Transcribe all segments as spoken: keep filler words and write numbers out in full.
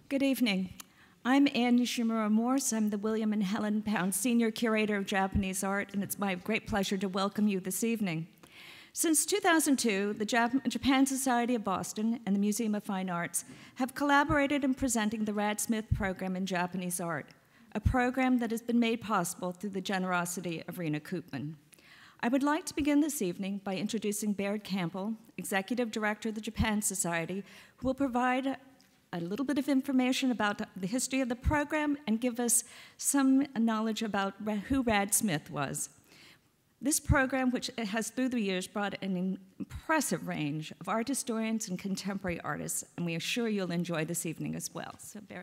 Good evening. I'm Ann Nishimura Morse. I'm the William and Helen Pound Senior Curator of Japanese Art, and it's my great pleasure to welcome you this evening. Since two thousand two, the Jap- Japan Society of Boston and the Museum of Fine Arts have collaborated in presenting the Rad Smith Program in Japanese art, a program that has been made possible through the generosity of Rena Koopman. I would like to begin this evening by introducing Baird Campbell, Executive Director of the Japan Society, who will provide a little bit of information about the history of the program and give us some knowledge about who Rad Smith was. This program, which has through the years brought an impressive range of art historians and contemporary artists, and we are sure you'll enjoy this evening as well. So, Baird.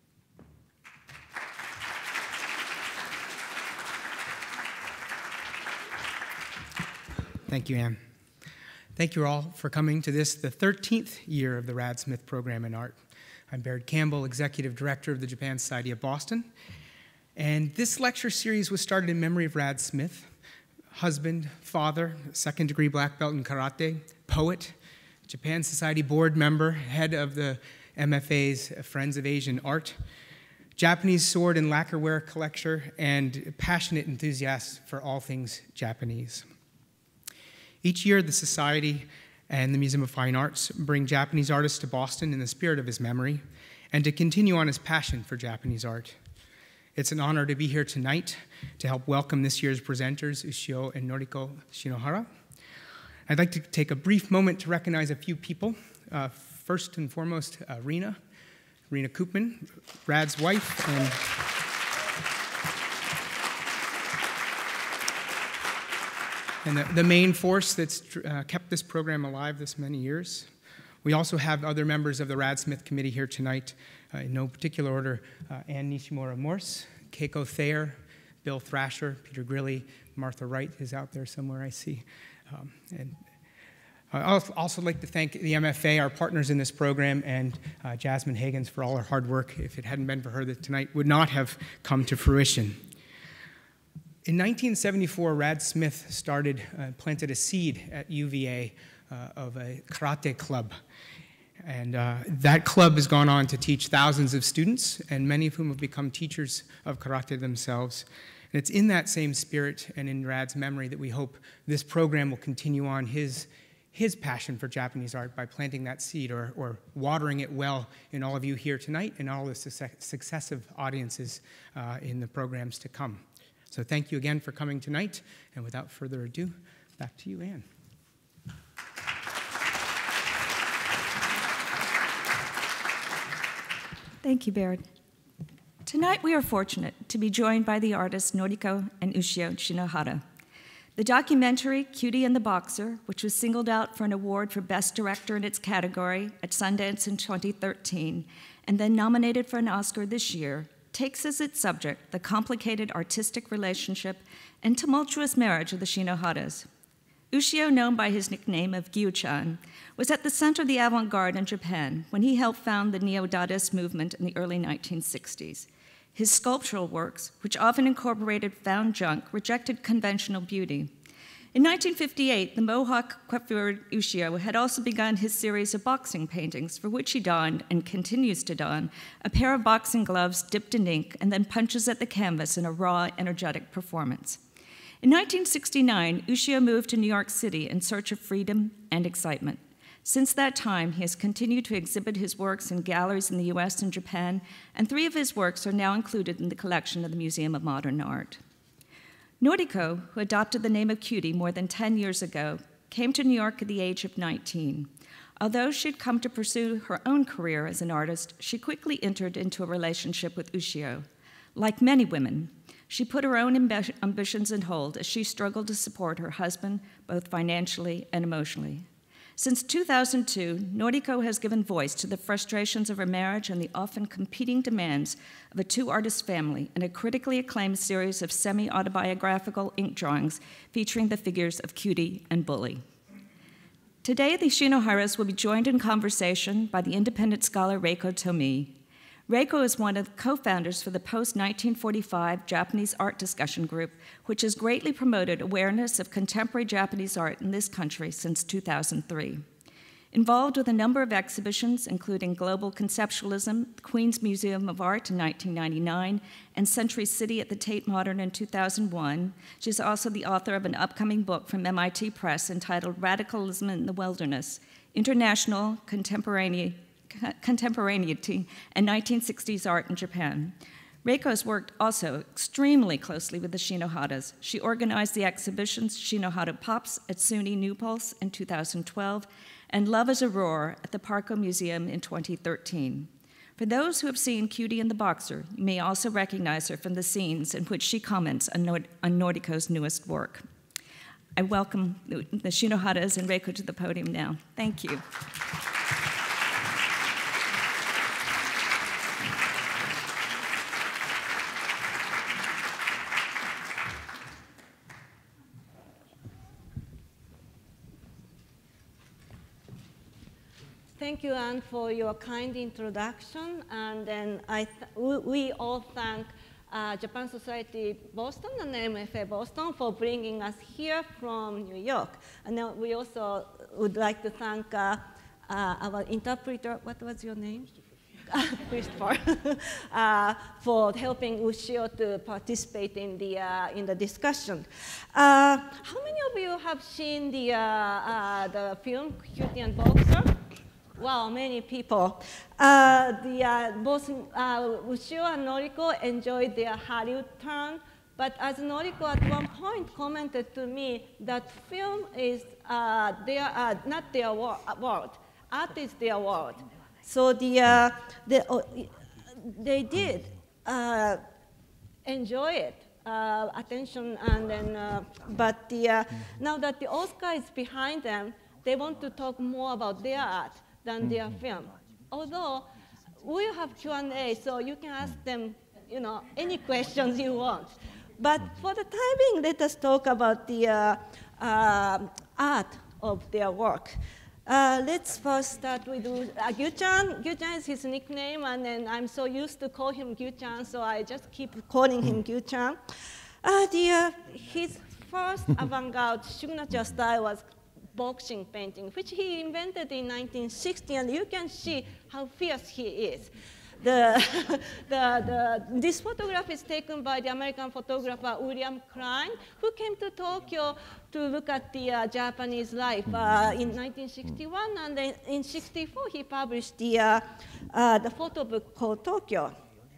Thank you, Anne. Thank you all for coming to this, the thirteenth year of the Rad Smith Program in Art. I'm Baird Campbell, Executive Director of the Japan Society of Boston. And this lecture series was started in memory of Rad Smith, husband, father, second degree black belt in karate, poet, Japan Society board member, head of the M F A's Friends of Asian Art, Japanese sword and lacquerware collector, and passionate enthusiast for all things Japanese. Each year, the Society and the Museum of Fine Arts bring Japanese artists to Boston in the spirit of his memory and to continue on his passion for Japanese art. It's an honor to be here tonight to help welcome this year's presenters, Ushio and Noriko Shinohara. I'd like to take a brief moment to recognize a few people. Uh, first and foremost, uh, Rena, Rena Koopman, Rad's wife, and and the, the main force that's uh, kept this program alive this many years. We also have other members of the Rad Smith Committee here tonight, uh, in no particular order, uh, Ann Nishimura Morse, Keiko Thayer, Bill Thrasher, Peter Grilly, Martha Wright is out there somewhere, I see. Um, and I'd also like to thank the M F A, our partners in this program, and uh, Jasmine Higgins for all her hard work. If it hadn't been for her, that tonight would not have come to fruition. In nineteen seventy-four, Rad Smith started, uh, planted a seed at U V A uh, of a karate club. And uh, that club has gone on to teach thousands of students, and many of whom have become teachers of karate themselves. And it's in that same spirit and in Rad's memory that we hope this program will continue on his, his passion for Japanese art by planting that seed or, or watering it well in all of you here tonight and all the su- successive audiences uh, in the programs to come. So thank you again for coming tonight, and without further ado, back to you, Anne. Thank you, Baird. Tonight we are fortunate to be joined by the artists Noriko and Ushio Shinohara. The documentary Cutie and the Boxer, which was singled out for an award for Best Director in its category at Sundance in twenty thirteen, and then nominated for an Oscar this year, takes as its subject the complicated artistic relationship and tumultuous marriage of the Shinoharas. Ushio, known by his nickname of Gyu-chan, was at the center of the avant-garde in Japan when he helped found the Neo-Dadaist movement in the early nineteen sixties. His sculptural works, which often incorporated found junk, rejected conventional beauty. In nineteen fifty-eight, the Mohawk coiffured Ushio had also begun his series of boxing paintings, for which he donned, and continues to don, a pair of boxing gloves dipped in ink and then punches at the canvas in a raw, energetic performance. In nineteen sixty-nine, Ushio moved to New York City in search of freedom and excitement. Since that time, he has continued to exhibit his works in galleries in the U S and Japan, and three of his works are now included in the collection of the Museum of Modern Art. Noriko, who adopted the name of Cutie more than ten years ago, came to New York at the age of nineteen. Although she'd come to pursue her own career as an artist, she quickly entered into a relationship with Ushio. Like many women, she put her own ambi- ambitions in hold as she struggled to support her husband, both financially and emotionally. Since two thousand two, Noriko has given voice to the frustrations of her marriage and the often competing demands of a two-artist family in a critically acclaimed series of semi-autobiographical ink drawings featuring the figures of Cutie and Bully. Today, the Shinoharas will be joined in conversation by the independent scholar Reiko Tomii. Reiko is one of the co-founders for the post nineteen forty-five Japanese Art Discussion Group, which has greatly promoted awareness of contemporary Japanese art in this country since two thousand three. Involved with a number of exhibitions, including Global Conceptualism, the Queens Museum of Art in nineteen ninety-nine, and Century City at the Tate Modern in two thousand one. She's also the author of an upcoming book from M I T Press entitled Radicalism in the Wilderness, International Contemporaneity and nineteen sixties Art in Japan. Reiko has worked also extremely closely with the Shinohatas. She organized the exhibitions Shinohata Pops at SUNY New Pulse in two thousand twelve and Love is a Roar at the Parco Museum in twenty thirteen. For those who have seen Cutie and the Boxer, you may also recognize her from the scenes in which she comments on, Nord on Nordico's newest work. I welcome the Shinohatas and Reiko to the podium now. Thank you. Thank you, Anne, for your kind introduction. And then I th we, we all thank uh, Japan Society Boston and M F A Boston for bringing us here from New York. And then we also would like to thank uh, uh, our interpreter. What was your name? Christopher, uh, for helping Ushio to participate in the, uh, in the discussion. Uh, how many of you have seen the, uh, uh, the film Cutie and Boxer? Wow, many people. Uh, the, uh, both uh, Ushio and Noriko enjoyed their Hollywood turn, but as Noriko at one point commented to me, that film is uh, their, uh, not their wor world. Art is their world. So the, uh, the, uh, they did uh, enjoy it, uh, attention, and then, uh, but the, uh, now that the Oscar is behind them, they want to talk more about their art than their film. Although we have Q and A, so you can ask them, you know, any questions you want. But for the time being, let us talk about the uh, uh, art of their work. Uh, let's first start with uh, Gyu-chan. Gyu-chan is his nickname, and then I'm so used to call him Gyu-chan, so I just keep calling him Gyu-chan. Uh, the, uh, his first avant-garde signature style was boxing painting, which he invented in nineteen sixty, and you can see how fierce he is. The, the, the, this photograph is taken by the American photographer William Klein, who came to Tokyo to look at the uh, Japanese life uh, in nineteen sixty-one, and then in sixty-four he published the, uh, uh, the photo book called Tokyo.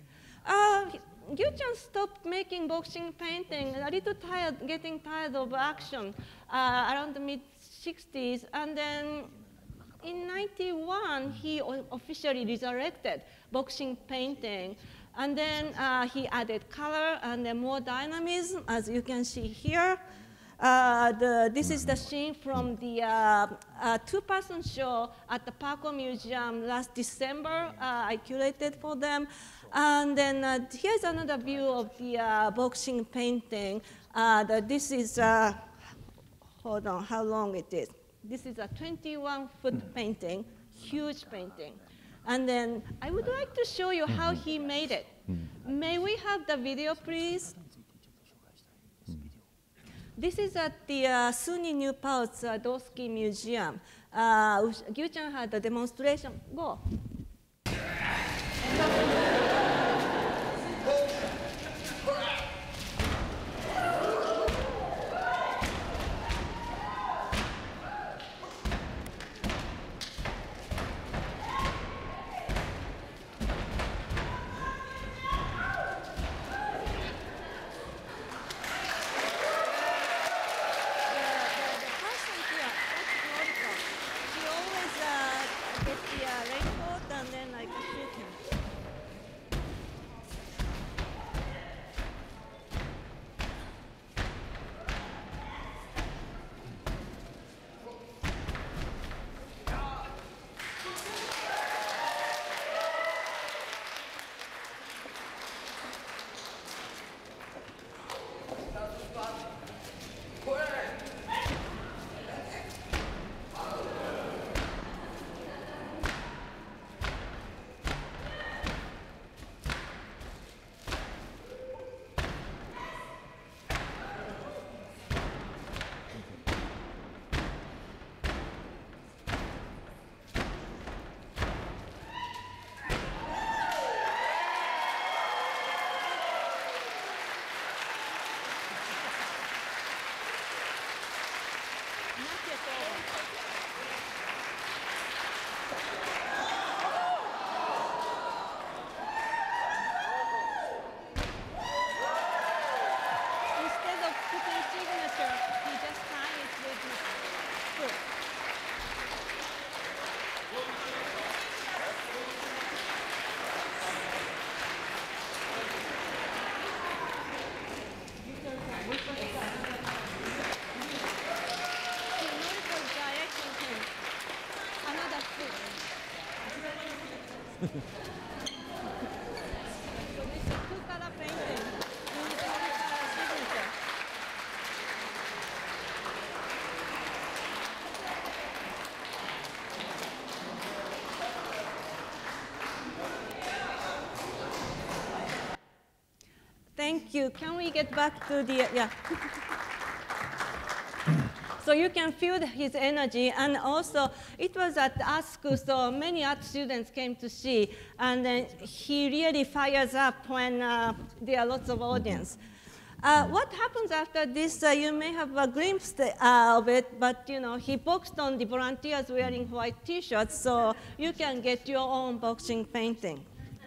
Uh, Gyu-chan stopped making boxing painting, a little tired, getting tired of action uh, around the mid sixties, and then in ninety-one, he officially resurrected boxing painting. And then uh, he added color and then more dynamism, as you can see here. Uh, the, this is the scene from the uh, uh, two-person show at the Parco Museum last December. Uh, I curated for them. And then uh, here's another view of the uh, boxing painting. Uh, the, this is, uh, hold on, how long it is. This is a twenty-one foot painting, huge painting. And then I would like to show you how he made it. May we have the video, please? This is at the uh, SUNY New Pulse uh, Dosky Museum. Uh, Gyu-chan had a demonstration. Go. two-color painting. Two-color signature. Thank you. Can we get back to the, yeah. So you can feel his energy, and also it was at art school, so many art students came to see, and then he really fires up when uh, there are lots of audience. Uh, what happens after this, uh, you may have a glimpse uh, of it, but you know, he boxed on the volunteers wearing white t-shirts, so you can get your own boxing painting.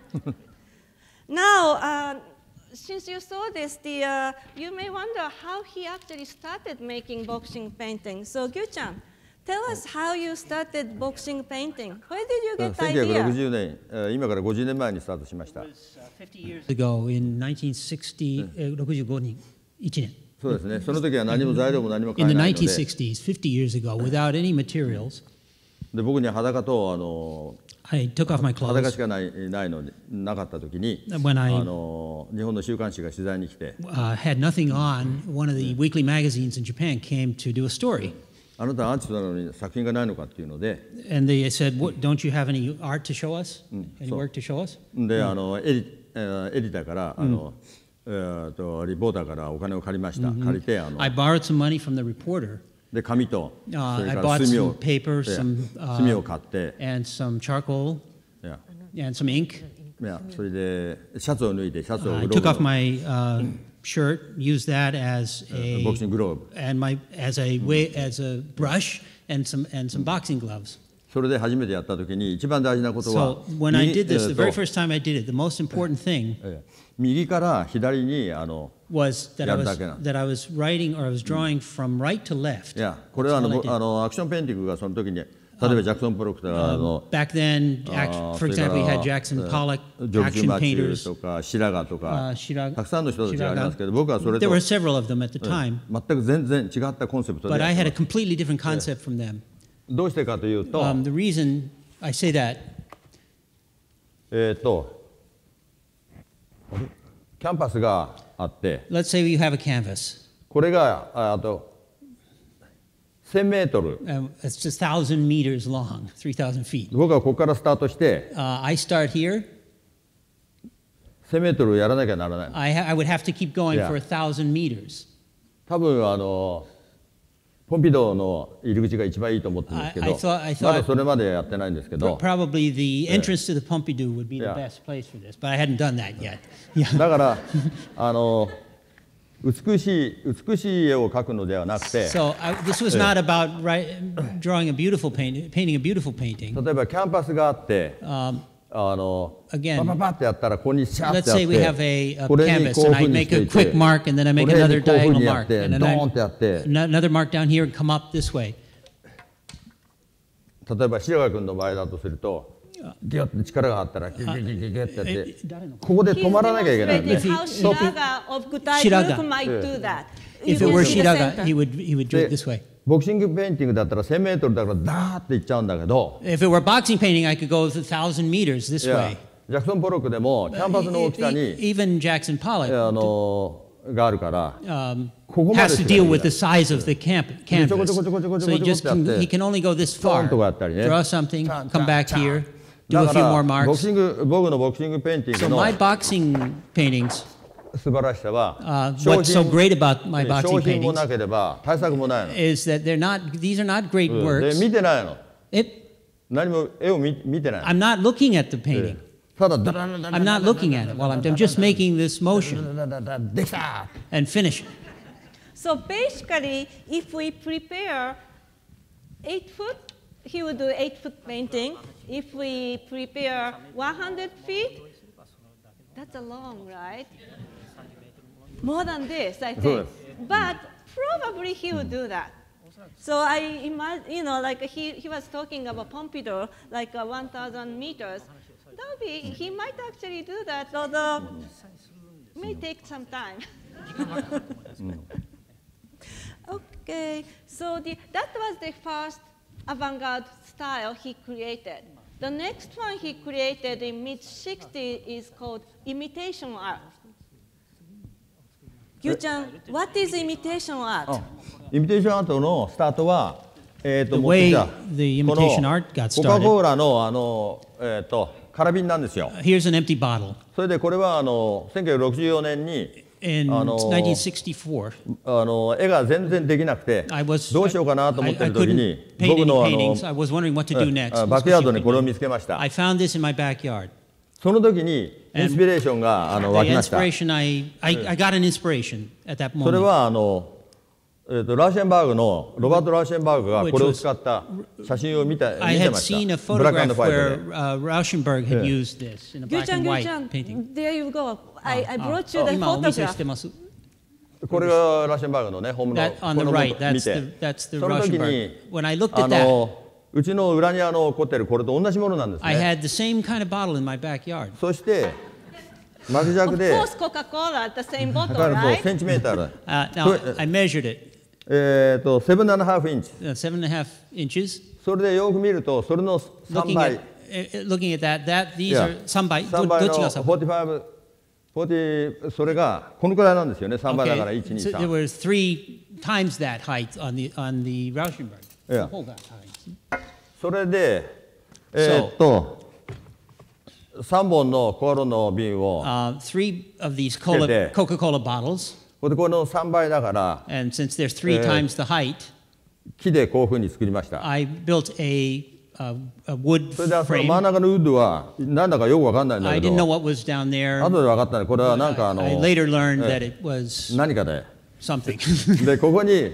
Now, uh, since you saw this, the, uh, you may wonder how he actually started making boxing paintings. So, Gyu-chan, tell us how you started boxing painting. Where did you get the idea? せんきゅうひゃくろくじゅうねん、えー今からごじゅうねんまえにスタートしました。 ago in nineteen sixty, ろくじゅうごねん、いちねん。 そうですね。その時は何も材料も何も買 In え the ないので、 nineteen sixties, fifty years ago, without any materials, で僕には裸とあの I took off my 裸 clothes しかないないのでなかった時に、 when あ I の日本の週刊誌が取材に来て、 uh, had nothing on. One of the weekly magazines in Japan came to do a story. あなたはアーティストなのに作品がないのかっていうので、 And they said, what, don't you have any art to show us? Any so- work to show us? であのエディ、えーエディターからあの、えーとリポーターからお金を借りました。借りてあの I borrowed some money from the reporter で紙と Uh, それ I から bought 墨 some を、 paper, えー some, uh, 墨を買って、 and some charcoal いや and some ink. いやそれでシャツを脱いでシャツを I グロ took off ーブ my uh, shirt, used that as のボクシン a ググローブ and my as a way as a brush and some and some boxing gloves. それで初めてやった時に一番大事なことは So when I 右 did this, え the ーと very first time I did it, the most important thing えー右から左にあの was that I やる was だけな。 that I was writing or I was drawing from right to left. いやこれはあ That's の all I did. あのアクションペインティングがその時に例えばジャクソン・ポロクとかあの Back then, act, あー for それ example, you から had Jackson えー Pollock, ジョブズ・ action マチュ painters. とか白髪と Uh, か Shiraga, たくさんの人たちがありますけど僕はそれ There と were several of them at the time, 全く全然違ったコンセプトで but や I って had a ます completely different concept from them. どうしてかというと Um, the reason I say that, えっとキャンパスがあって let's say you have a canvas. これがああとせんメートル Um, it's just one thousand meters long, three thousand feet. 僕はここからスタートして Uh, I start here. せんメートルやらなきゃならない I, ha- I would have to keep going Yeah. for one thousand meters. 多分あのポンピドーの入り口が一番いいと思ってるんですけ I- I ど thought- I thought- まだそれまでやってないんですけ But ど probably the entrance to the Pompidou would be the Yeah. best place for this, but I hadn't done that yet. Yeah. だからあの美しい美しい絵を描くのではなくて So I, this was not about write, drawing a beautiful painting, painting a beautiful painting. 例えばキャンパスがあって Um, あの Again, パパパってやったらここにシャーっ let's てやっ say we have て a, a これに canvas こういう and ふ I うに make して a い quick て mark and then I こ make れ another にこういうふう diagonal にやっ mark て and ド then ーンってやって I, another mark down here and come up this way. 例えば白髪君の場合だとするとギュッと力があったらギュッギュッギュッギュッってやってここで He's 止まらなきゃいけないんで demonstrating how Shiraga of Gutai Shiraga. group might do that. If You it were go to the Shiraga, center. he would he would do it で this way. ボクシングペインティングだったらせんメートルだからダーっていっちゃうんだけど If it were boxing painting, I could go a thousand meters this いや way. ジャクソン・ポロックでもキャンパスの大きさ E- に e- Even Jackson あ Pollock のがあるから um, ここま has で to しか deal で with きない the size of the camp, canvas. So he just can, he can only go this ポン far. とかやったりね Draw something, チャン come back チャン here, チャ do ン a だ few か more らボク marks. シング僕のボクシングペインティン So グの my boxing paintings, 素晴らしさは uh, 商 what's so 品 great about my 商 boxing 品も paintings なければ対策もないの is that they're not, these are not great うんで works. 見てないの It, 何も絵を見見てない I'm not looking at the の painting. ただダラダラダラ I'm not looking at it. Well, I'm, I'm just making this motion ダラダラダラできた and finish it. So basically, if we prepare eight foot, he would do eight foot painting. If we prepare one hundred feet, that's a long, right? More than this, I think. But probably he would do that. So I imagine, you know, like he, he was talking about Pompidou, like uh, one thousand meters. That would be, he might actually do that, although it may take some time. Okay, so the, that was the first avant-garde style he created. The next one he created in mid sixties is called imitation art. Gyu-chan, what is imitation art? イミテーションアートのスタートは、えー、と The 持ってき way た the こ imitation の art got コカ・コ started. ーラのあの、えー、と空瓶なんですよ。 Here's an empty bottle. それでこれはあのせんきゅうひゃくろくじゅうよねんに In あの nineteen sixty-four, あの絵が全然できなくて I was どうしようかなと思 I, って I る時 couldn't に paint 僕 any のあの paintings. I was wondering what to do え next. あバックヤードにこれを見つけました I found this in my backyard. その時にインスピレーションがあの湧 The きました inspiration I, I, I got an inspiration at that それ moment. はあの、えー、とラーシェンバーグのロバート・ラーシェンバーグがこれを使った写真を見た I 見て had まし seen a たブラックアンド photograph ファイト where で uh, Rauschenberg had Yeah. used this in a black Gyu-chan, and white Gyu-chan, painting. there you go. I, I brought you あ the 今お見せし photograph. てます。 これがラーシェンバーグのね本物 That こ on の the もの right, 見 that's て the, that's the その時に Rauschenberg. When I looked あ at that, のうちの裏庭のホテルこれと同じものなんです I ね had the same kind of bottle in my backyard. そして巻き尺 Of で course, Coca-Cola at the same bottle, 測ると right? センチメーター Uh, now, So, uh, I measured it, えーとセブンアンドハーフインチ uh, seven and a half inches. それでよく見るとそれのさん Looking 倍 at, uh, looking at that, that these Yeah. are some by さん倍のどっちがさよんじゅうご、よんじゅうそれがこのくらいなんですよねさん倍だから Okay, いち、に、 so there さん were three times that height on the on the Rauschenberg. Yeah. Oh, that height. それでえーっとさんぼんのコーラの瓶を Uh, three of these cola, Okay. Coca-Cola bottles, これこのさん倍だから and since there's three Uh, times the height, 木でこういうふうに作りました I built a, a, a wood それでその frame. 真ん中のウッドはなんだかよくわかんないんだ I け didn't know ど what was down there. 後で分かったねこれはなんかあの I later learned Eh. that it was 何かで something. でここに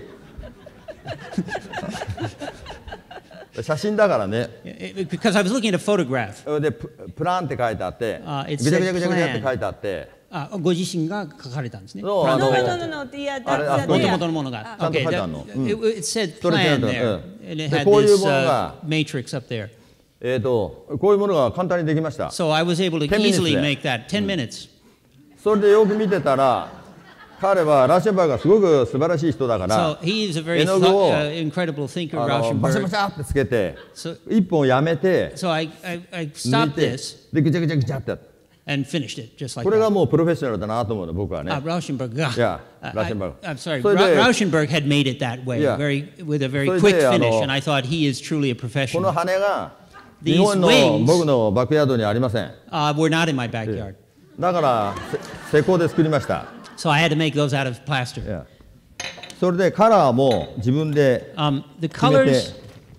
写真だからね It- it- because I was looking at a photograph. でププランって書いてあってあぐ it ちゃぐ said ちゃぐちゃぐちゃって plan. 書いてあってあご自身が書かれたんですね。 そうあ No, の no, no, no, no. The, uh, あれ the, あそこに the, 元 the, 々のものが。 ちゃんと Okay, 書いて that- あるの。うん it, it said それ plan ちゃんと、 there, うん and it で had こういう this もの uh, が matrix up there. えーとこういうものが簡単にできました So I was able to ten minutes easily で make that ten minutes. それでよく見てたら彼はラーシェンバーグがすごく素晴らしい人だか So ら he is a very 絵の thought, 具を uh, incredible thinker, あのバシャバ Rauschenberg. シャってつけて So, 一本やめて so I, I, I 抜い stopped て this でぐちゃぐちゃぐちゃって and finished it just like これが that. もうプロフェッショナルだなと思うの僕はね Uh, Rauschenberg, uh, Yeah, I- Rauschenberg. I'm sorry, So Ra- the- Rauschenberg had made it that way, Yeah. very with a very So quick the, uh, finish, no- and I thought he is truly a この professional. 羽が These 日本の wings- 僕のバックヤードにありません Uh, were not in my backyard, だからせ施工で作りました so I had to make those out of plaster. Yeah. それでカラーも自分で、 Um, the 決めて colors,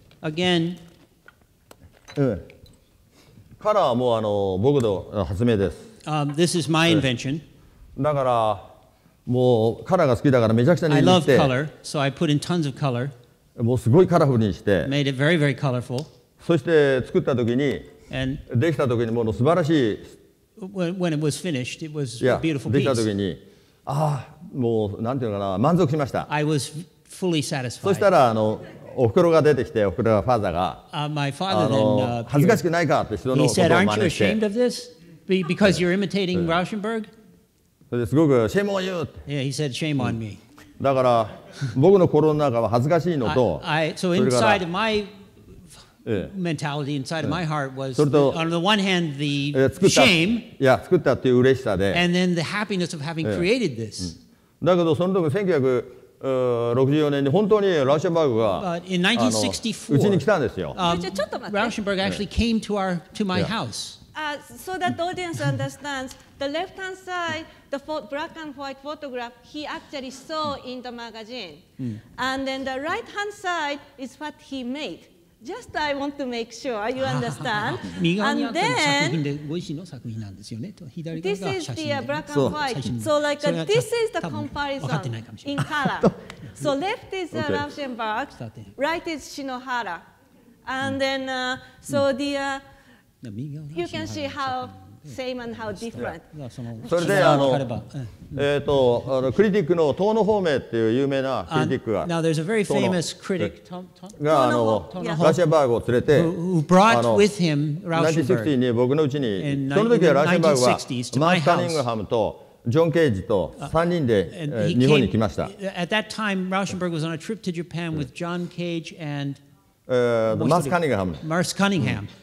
again, うんカラーもあの僕の発明です um, this is my invention. だからもうカラーが好きだからめちゃくちゃに I 塗っ love て color, so I put in tons of color, もうすごいカラフルにして made it very, very colorful, そして作った時に and できた時にもう素晴らしい when, when it was finished, it was いや a beautiful できた piece. 時にああもうなんていうのかな満足しました I was fully そ satisfied. したらあのお袋が出てきてお袋がファーザーが Uh, my あ father の then uh, 恥ずかし appeared. くないかって人の He ことを said, "Aren't 真 you 似して ashamed of this? Be- Because you're imitating Rauschenberg?" それですごくシェイムオンユーって Yeah, he said, "Shame on me." だから僕の心の中は恥ずかしいの I, と I, so それから inside of my え mentality, inside of my heart was, それと on the one hand, え the え作った shame, いや作ったっていう嬉しさで and then the happiness of having created this. だけどその時せんきゅうひゃくろくじゅうよねんに本当にラーシェンバーグが But in あの nineteen sixty-four, うちに来たんですよ um, ちょちょっと待って。 Rauschenberg actually came to our to my Yeah. house. Uh, so that the audience understands, the left-hand side, the pho- black and white photograph, he actually saw in the magazine. And then the right-hand side is what he made. Just I want to make sure you understand. 右側にあ And ったの作 then 品でご自身の作品なんですよね。と左側 this が is 写 the 真 uh, で black そう and white. 最新 So like そ uh, れが this is the 多分分かってないか comparison もしれ in ない。 color. So left is uh, Okay. Rauschenberg, 伝わってない right is Shinohara. And then uh, so the uh, 右側に you can see how same and how different. がそのそれであの分かればうんえっとあのクリティックの遠野方面っていう有名なクリ Uh, ティックが now there's a very 遠野 famous critic, Tom, Tom, があの遠野方ラーシェンバーグを連れて who, who brought あの with him ナインティーシックティー Rauschenberg. に僕のうちに In その時はラーシェンバーグは nineteen sixties to マ my ーク・カニングハムとジョン・ケージとさんにんで And え he ー日本に came- 来ました。 At that time, Rauschenberg was on a trip to Japan with John Cage and えーとマース・カニングハム Mars Cunningham.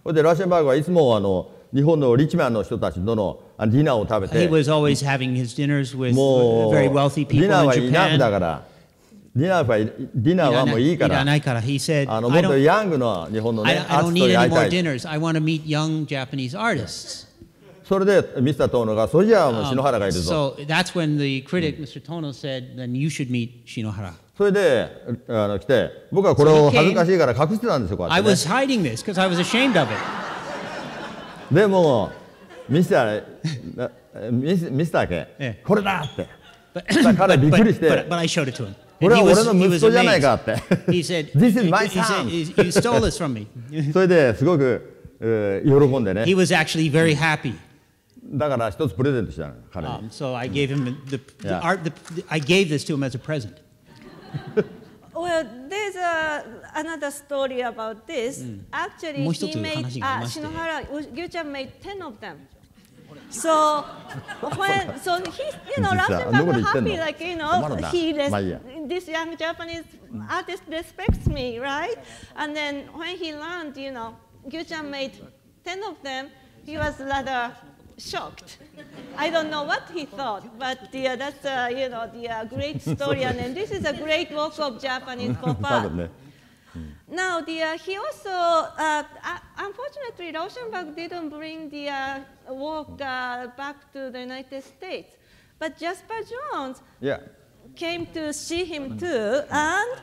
それでラッシェンバーグはいつもあの日本のリッチマンの人たちとのディナーを食べ He て、 was always having his dinners with も very う wealthy ディ people ナー in はいなくだ Japan. からディナーはディナーはもういいかいららないから He said, あのも I っと don't, ヤングの日本の I, ね I アー don't ティスト need に会 any いた more い。 dinners. I want to meet young Japanese artists. それでミスタートーノがそれじゃあもう Um, 篠原がいるぞ。 so that's when the critic, Mister Tono, said, then you should meet Shinohara. それであの来て僕はこれを恥ずかしいから隠してたんですよこうや I ってね was hiding this because I was ashamed of it. でもミスターなミスミスター家、 ええこれだって But, そしたら彼 but, びっくりし but, て but, but I showed it to him. こ And れは he 俺 was, の he 息 was 子じゃない amazed. かって He said, This is he, my he said, son. you stole this from me. それですごく、えー喜んでね He was actually very happy. だから一つプレゼントしたの彼に Um, so I gave him the, the Yeah. art. The, I gave this to him as a present. Well, there's a, another story about this. Actually, もう一 he つ made, 話があり uh, まして。 Shinohara, Gyu-chan made ten of them. So, when, so he, you know, 実は Rasenbach あの子で言ってんの？ happy, like, you 困る know, な。 he res- まあいいや。 this young Japanese artist respects me, right? And then when he learned, you know, Gyu-chan made ten of them, he was rather shocked. I don't know what he thought, but yeah, that's uh, you know the uh, great story, and then this is a great work of Japanese pop 多 art. 分ね Now, the, uh, he also, uh, uh, unfortunately, Rauschenberg didn't bring the uh, work uh, back to the United States, but Jasper Jones いや came to see him too, and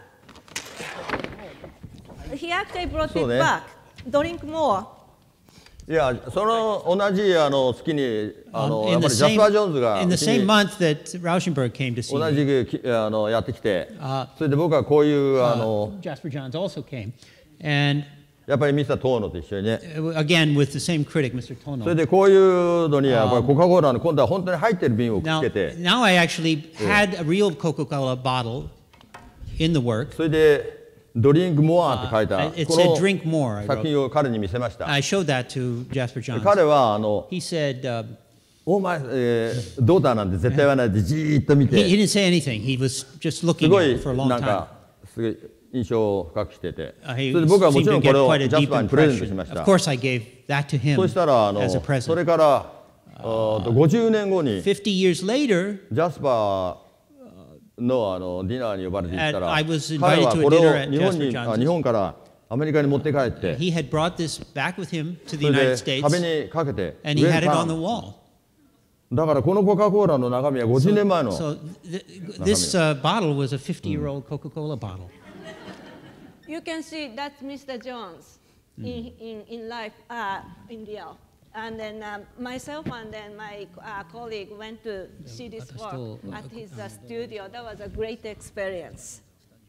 he actually brought it そうね。 back. Drink more. いやその同じあの月にあ Um, の in やっぱ the りジャス same, パー・ジョーンズが in う the ち same に month that Rauschenberg came to see 同 me, じくきあのやってきてあそれで僕はこういうあ uh, の Jasper Johns also came, and やっぱりミスター・トーノと一緒にね uh, again with the same critic, Mister それ Tono. でこういうのにはこれコカ・コーラの今度は本当に入ってる瓶をくっ Now, つけて now I actually had a real Coca-Cola bottle in the work. それでドリンクモアって書いた Uh, it こ said の drink more, I 作 wrote. 品を彼に見せました I showed that to Jasper で Johns. 彼はあの He said, uh, お前、えー、ドーターなんて絶対言わないでじーっと見 he, he て didn't say anything. He was just す looking ご at い it for a long なん time. かすごい印象を深くしてて Uh, そ he れで僕はも seemed ちろ to んこれ get を quite ジ a ャス deep パーにプレゼントし impression. ました Of course, I gave that to him そしたらあの as a それ present. からあーとごじゅうねんごにジ Fifty years later, ャスパーのあのディナーに呼ばれて行ったら I was invited 彼は to a これ dinner を at 日本 Jasper にあ Johns's. 日本からアメリカに持って帰って he had brought this back with him to そ the れ United で States, 壁にかけて and he 上 had に it パ on the ン wall. だからこのコカ・コーラの中身はごじゅうねんまえの So th- this uh, bottle was a fifty-year-old Coca-Cola bottle. You can see that's Mister Jones in, in, in life uh, in Real. And then um, myself and then my uh, colleague went to see this work at his uh, studio. That was a great experience.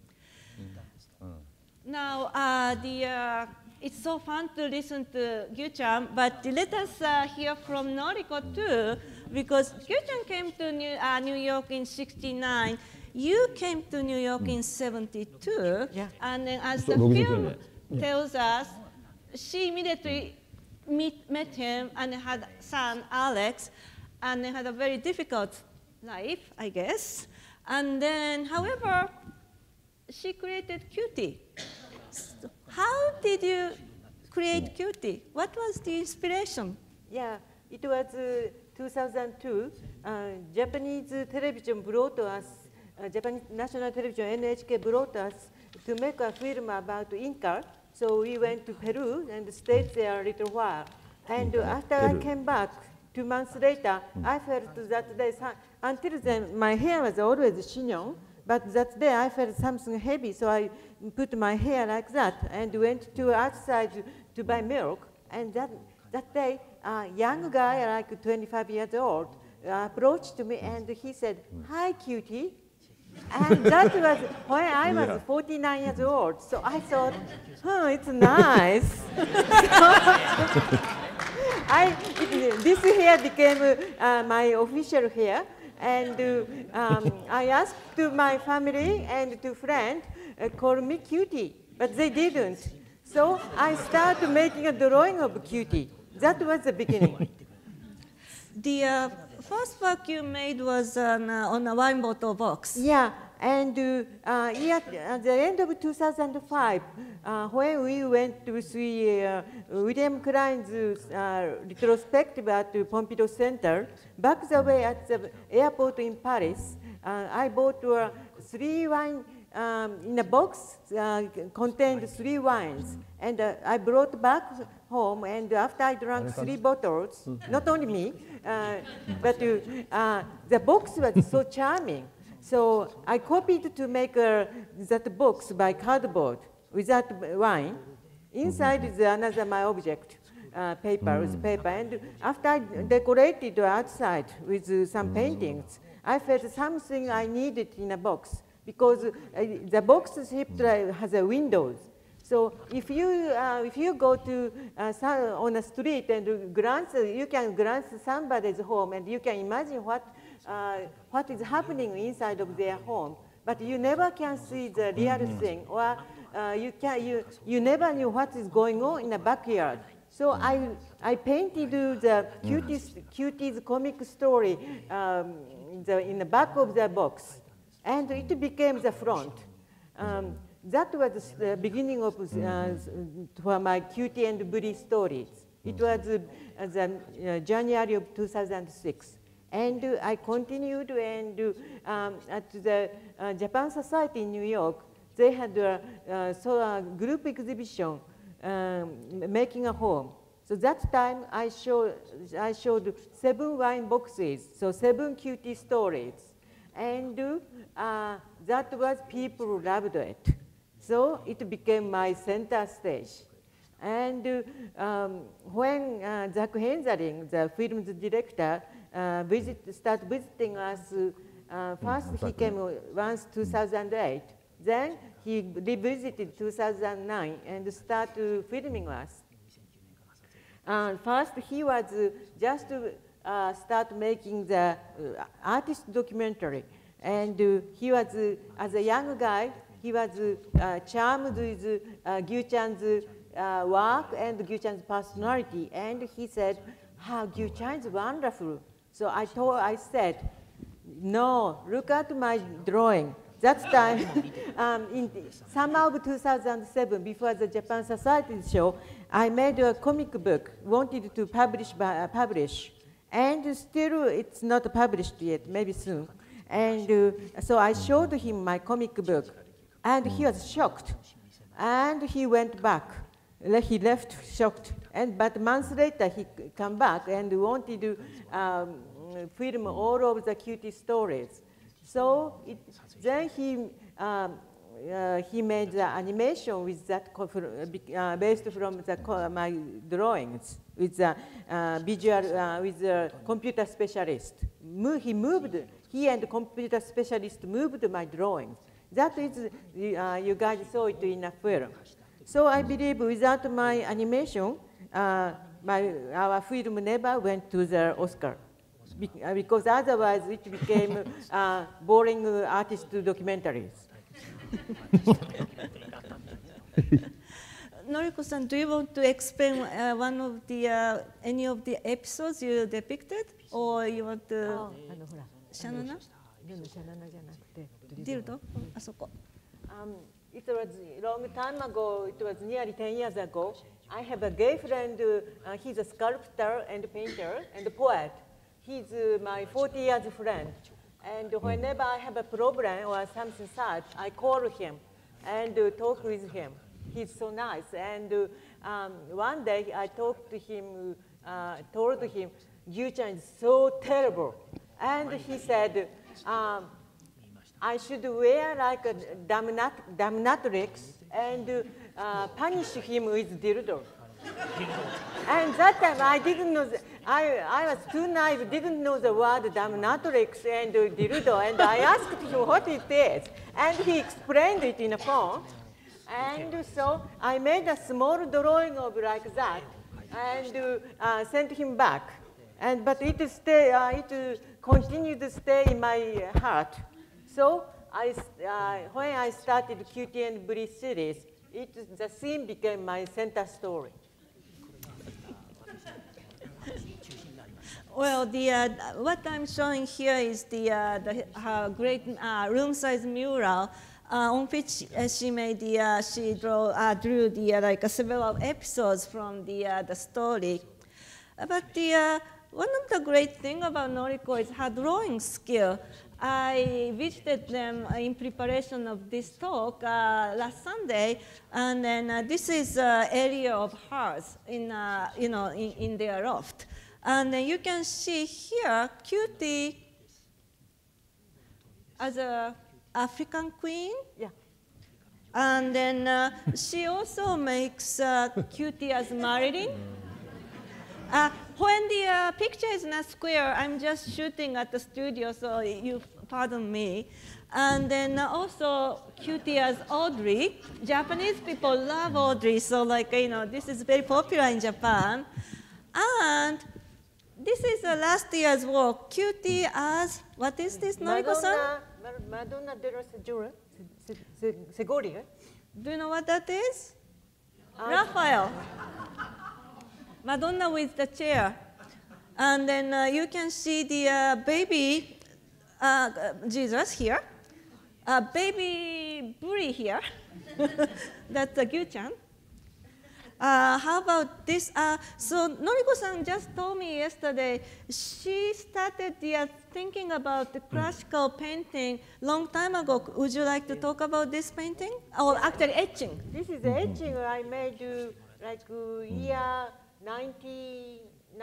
Now, uh, the, uh, it's so fun to listen to Gyu-chan, but let us uh, hear from Noriko too, because Gyu-chan came to New, uh, New York in sixty-nine. You came to New York in seventy-two, Yeah. and then as the So, film tells us, she immediately meet, met him and had son Alex, and they had a very difficult life, I guess. And then, however, she created Cutie. So how did you create Cutie? What was the inspiration? Yeah, it was uh, two thousand two. Uh, Japanese television brought us, uh, Japanese national television N H K brought us to make a film about Inca. So we went to Peru and stayed there a little while. And uh, after I Peru. came back, two months later, I felt that day, some- until then, my hair was always chignon. But that day I felt something heavy, so I put my hair like that and went to outside to, to buy milk. And that, that day, a young guy, like twenty-five years old, uh, approached me and he said, "Hi, cutie." And that was when I was Yeah. forty-nine years old. So I thought, "Huh, it's nice." I, it, this hair became uh, my official hair. And uh, um, I asked to my family and to friends, uh, call me Cutie, but they didn't. So I started making a drawing of Cutie. That was the beginning. the uh, first work you made was on, uh, on a wine bottle box. Yeah, and uh, uh, yeah, at the end of two thousand five, uh, when we went to see uh, William Klein's uh, retrospective at the Pompidou Center, back the way at the airport in Paris, uh, I bought uh, three wine um, in a box uh, contained three wines, and uh, I brought back home, and after I drank three bottles, not only me, uh, but uh, uh, the box was so charming. So I copied to make uh, that box by cardboard with that wine. Inside is another my object, uh, paper with paper. And after I decorated outside with uh, some paintings, I felt something I needed in a box because uh, the box shaped has a windows. So if you uh, if you go to uh, some, on a street and glance, you can glance somebody's home and you can imagine what uh, what is happening inside of their home, but you never can see the real thing, or uh, you can you you never knew what is going on in the backyard. So I I painted the cuties cuties comic story um, in, the, in the back of the box, and it became the front. Um, That was the beginning of uh, for my Cutie and Bully stories. It was uh, the uh, January of two thousand six. And uh, I continued, and uh, um, at the uh, Japan Society in New York, they had a, uh, so a group exhibition um, making a home. So that time I showed, I showed seven wine boxes, so seven cutie stories. And uh, that was, people loved it. So it became my center stage. And uh, um, when uh, Zach Hensarling, the film's director, uh, visit, started visiting us, uh, first he came once two thousand eight, then he revisited two thousand nine and started filming us. Uh, first he was uh, just to uh, start making the uh, artist documentary. And uh, he was, uh, as a young guy, he was uh, charmed with uh, Gyu-chan's uh, work and Gyu-chan's personality. And he said, "How Gyu-chan is wonderful." So I told, I said, "No, look at my drawing." That time, um, in summer of two thousand seven, before the Japan Society show, I made a comic book, wanted to publish, by, uh, publish. And still, it's not published yet, maybe soon. And uh, so I showed him my comic book. And he was shocked, and he went back. He left shocked, and but months later he came back and wanted to um, film all of the cutie stories. So it, then he um, uh, he made the animation with that uh, based from the, my drawings with the uh, visual uh, with the computer specialist. He moved. He and the computer specialist moved my drawings. That is, uh, you guys saw it in a film. So I believe without my animation, uh, my, our film never went to the Oscar. Be because otherwise it became uh, boring uh, artist documentaries. Noriko-san, do you want to explain uh, one of the, uh, any of the episodes you depicted? Or you want to... Oh, Shanana? Dildo? Um, it was a long time ago, it was nearly ten years ago. I have a gay friend, uh, he's a sculptor and painter and a poet. He's uh, my forty years friend. And whenever I have a problem or something sad, I call him and uh, talk with him. He's so nice. And uh, um, one day I talked to him, uh, told him, "Gyu-chan is so terrible." And he said, um, I should wear like a dominat dominatrix and uh, punish him with dildo. And that time I didn't know, the, I, I was too naive, didn't know the word dominatrix and dildo, and I asked him what it is. And he explained it in a phone. And so I made a small drawing of like that and uh, sent him back. And, but it, stay, uh, it continued to stay in my heart. So I, uh, when I started Cutie and Bully series, it, the scene became my center story. Well, the, uh, what I'm showing here is the, uh, the her great uh, room-size mural uh, on which uh, she made the uh, she draw, uh, drew the uh, like uh, several episodes from the uh, the story. Uh, But the uh, one of the great thing about Noriko is her drawing skill. I visited them uh, in preparation of this talk uh, last Sunday, and then uh, this is an area of hers in uh, you know in, in their loft. And then you can see here, Cutie as a African queen. Yeah. And then uh, she also makes uh, Cutie as Marilyn. Uh, when the uh, picture is not square, I'm just shooting at the studio, so you pardon me. And then uh, also Cutie as Audrey. Japanese people love Audrey, so like, you know, this is very popular in Japan. And this is uh, last year's work, Cutie as, what is this, Noriko-san? Madonna, Madonna della Segura, Se- Se- Segoria. Do you know what that is? Raphael. Madonna with the chair. And then uh, you can see the uh, baby uh, Jesus here, uh, baby Buri here. That's uh, Gyu-chan. Uh, how about this? Uh, so Noriko-san just told me yesterday she started the, uh, thinking about the classical painting long time ago. Would you like to talk about this painting? Or actually etching? This is the etching I made uh, like uh, year nineteen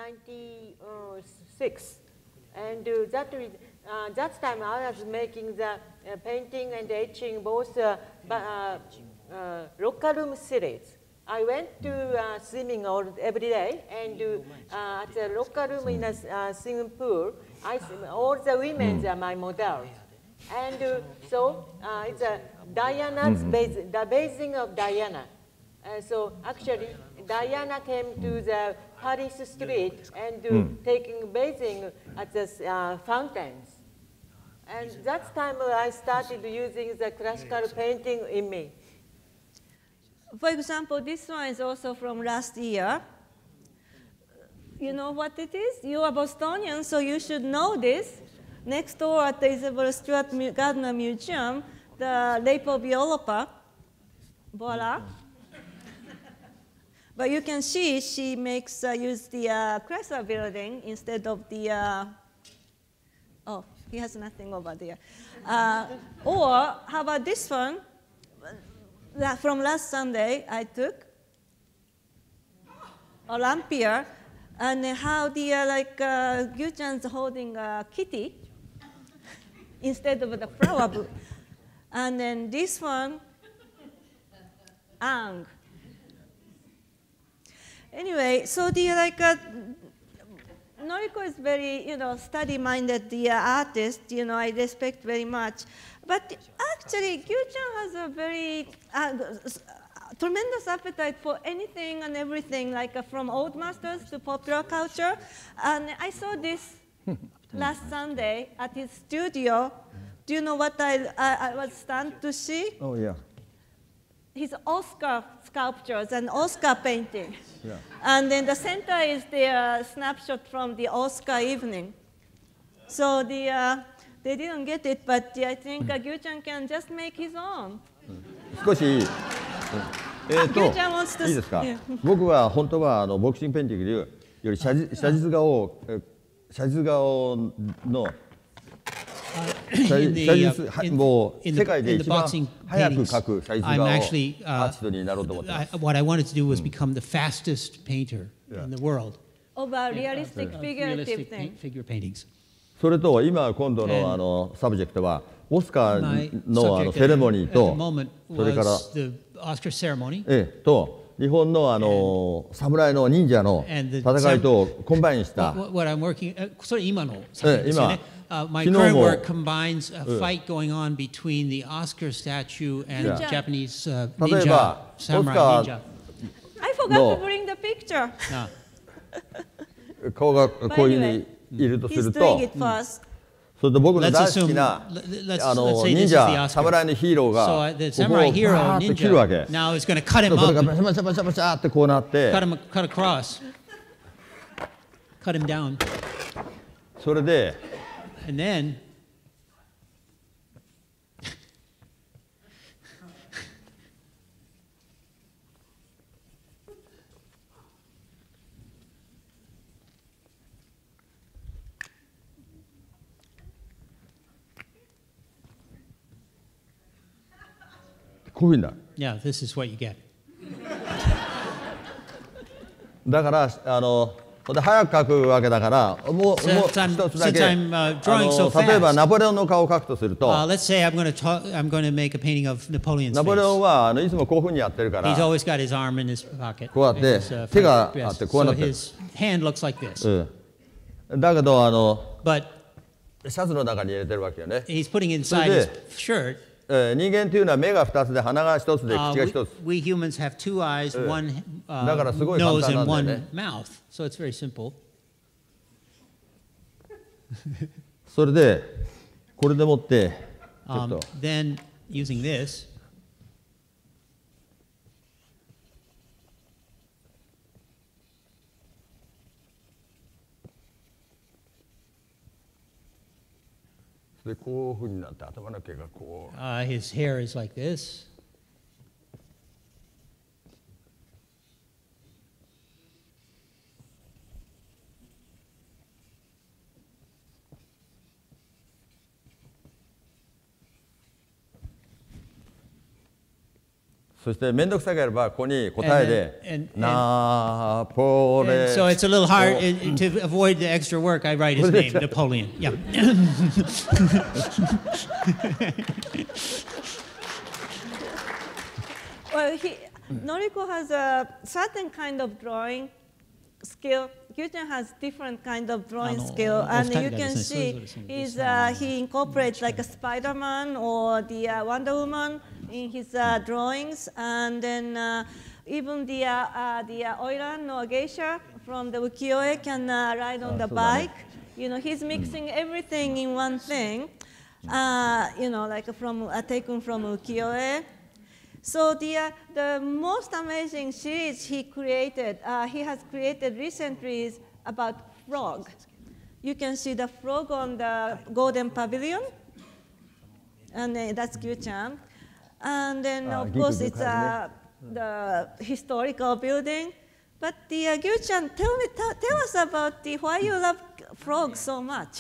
ninety-six. And uh, that, is, uh, that time I was making the uh, painting and etching both uh, uh, uh, locker room series. I went to uh, swimming all, every day, and uh, at the locker room in a uh, swimming pool, I, all the women are my models. And uh, so uh, it's a Diana's base, the bathing of Diana. Uh, so actually, Diana came to the Paris street and uh, mm. taking bathing at the uh, fountains. And that time uh, I started using the classical painting in me. For example, this one is also from last year. You know what it is? You are Bostonian, so you should know this. Next door at the Isabella Stewart Gardner Museum, the Lake of Europa. Voila. But you can see she makes uh, use the uh, Chrysler building instead of the. Uh, oh, he has nothing over there. Uh, or how about this one? From last Sunday, I took Olympia, and how the uh, like uh, Gyu-chan's holding a kitty instead of the flower booth. And then this one, Ang. Anyway, so the like uh, Noriko is very, you know, study-minded the uh, artist. You know, I respect very much. But actually, Gyu-chan has a very uh, tremendous appetite for anything and everything, like uh, from old masters to popular culture. And I saw this last Sunday at his studio. Do you know what I, I, I was stunned to see? Oh, yeah. His Oscar sculptures and Oscar painting. Yeah. And then the center is the uh, snapshot from the Oscar evening. So the, uh, they didn't get it, but I think uh, Gyu-chan can just make his own. 少し、うんえーと、 Gyu-chan wants to- いいですか Yeah. 僕は本当はあのボクシングペインティングより写実写実画をえ写実画をの 写 in 実 the, 写 uh, 実は in, もう in 世 the, 界で in the 一番 boxing 早く paintings, 描く写実 I'm 画をア actually, ー uh, ティストになろうと思ってま I, す。 what I wanted to do was become the fastest painter in the world. Of uh, realistic of figurative realistic thing. pa- figure paintings. それと今今度 And のあのサブジェクトはオスカ My ーのあの subject セレモニー at, at と the moment それから was the Oscar ceremony. ええと日本のあの侍の忍者の And the 戦いとコンバインした What, what I'm working, uh, それ今の作品ですよね。Uh, my 昨日 current も work combines a fight going on between the Oscar statue and Yeah. Japanese uh, 例え ninja, ば samurai オスカー ninja. I forgot No. to bring the picture. No. 顔がこういうふうにいるとす He's る doing と it first. それと僕の Let's 大好 assume, きな let- let's, あ let's の say 忍 this is the 者 Oscar. 侍のヒーロー So が uh, the ここを samurai バ hero ーッと切るわけ ninja now is going to cut him それが up, バシャバシャバシャバシャバシャってこうなって cut him, cut across, cut him down. それで And then こういうふうになる。 yeah, this is what you get. だからあので早く描くわけだからもうもう Since I'm- 一つだけ since あ I'm, uh, drawing so の例えば fast. ナポレオンの顔を描くとすると Uh, let's say I'm going to talk. I'm going to make a painting of Napoleon's ナポレオン face. はあのいつもこういうふうにやってるから He's always got his arm in his pocket. こうやって His, uh, 手が front あって vest. こうな So ってる。 his hand looks like this. うん、だけどあの But シャツの中に入れてるわけよね、 he's putting inside his shirt. えー人間というのは目がふたつで鼻がひとつで Uh, 口がひとつ、 we, we humans have two eyes, one uh, だからすごい nose, 簡単 and なんだよ one ね。 mouth. So it's very simple. それでこれでもってちょっ Um, と then using this, でこういうふうになって頭の毛がこう uh, his hair is like this. そして面倒くさければここに答えで And then- and- and- ナポレ And so it's a little hard uh, to avoid the extra work. I write his name, Napoleon. Yeah. Well, he, Noriko has a certain kind of drawing skill. Gyuchen has different kind of drawing あの、 skill, お and 二人 you が can ですね、 see それぞれその he's, uh, he incorporates like a Spider-Man or the uh, Wonder Woman in his uh, drawings, and then uh, even the uh, uh, the uh, Oiran or Geisha from the ukiyo-e can uh, ride on the bike. You know, he's mixing everything in one thing. Uh, you know, like from uh, taken from ukiyo-e. So the, uh, the most amazing series he created, uh, he has created recently is about frog. You can see the frog on the Golden Pavilion, and uh, that's Gyuchan. And then Ah, of course Ginko it's uh, the historical building. But the uh, Gyuchan, tell me, tell, tell us about the, why you love frogs so much.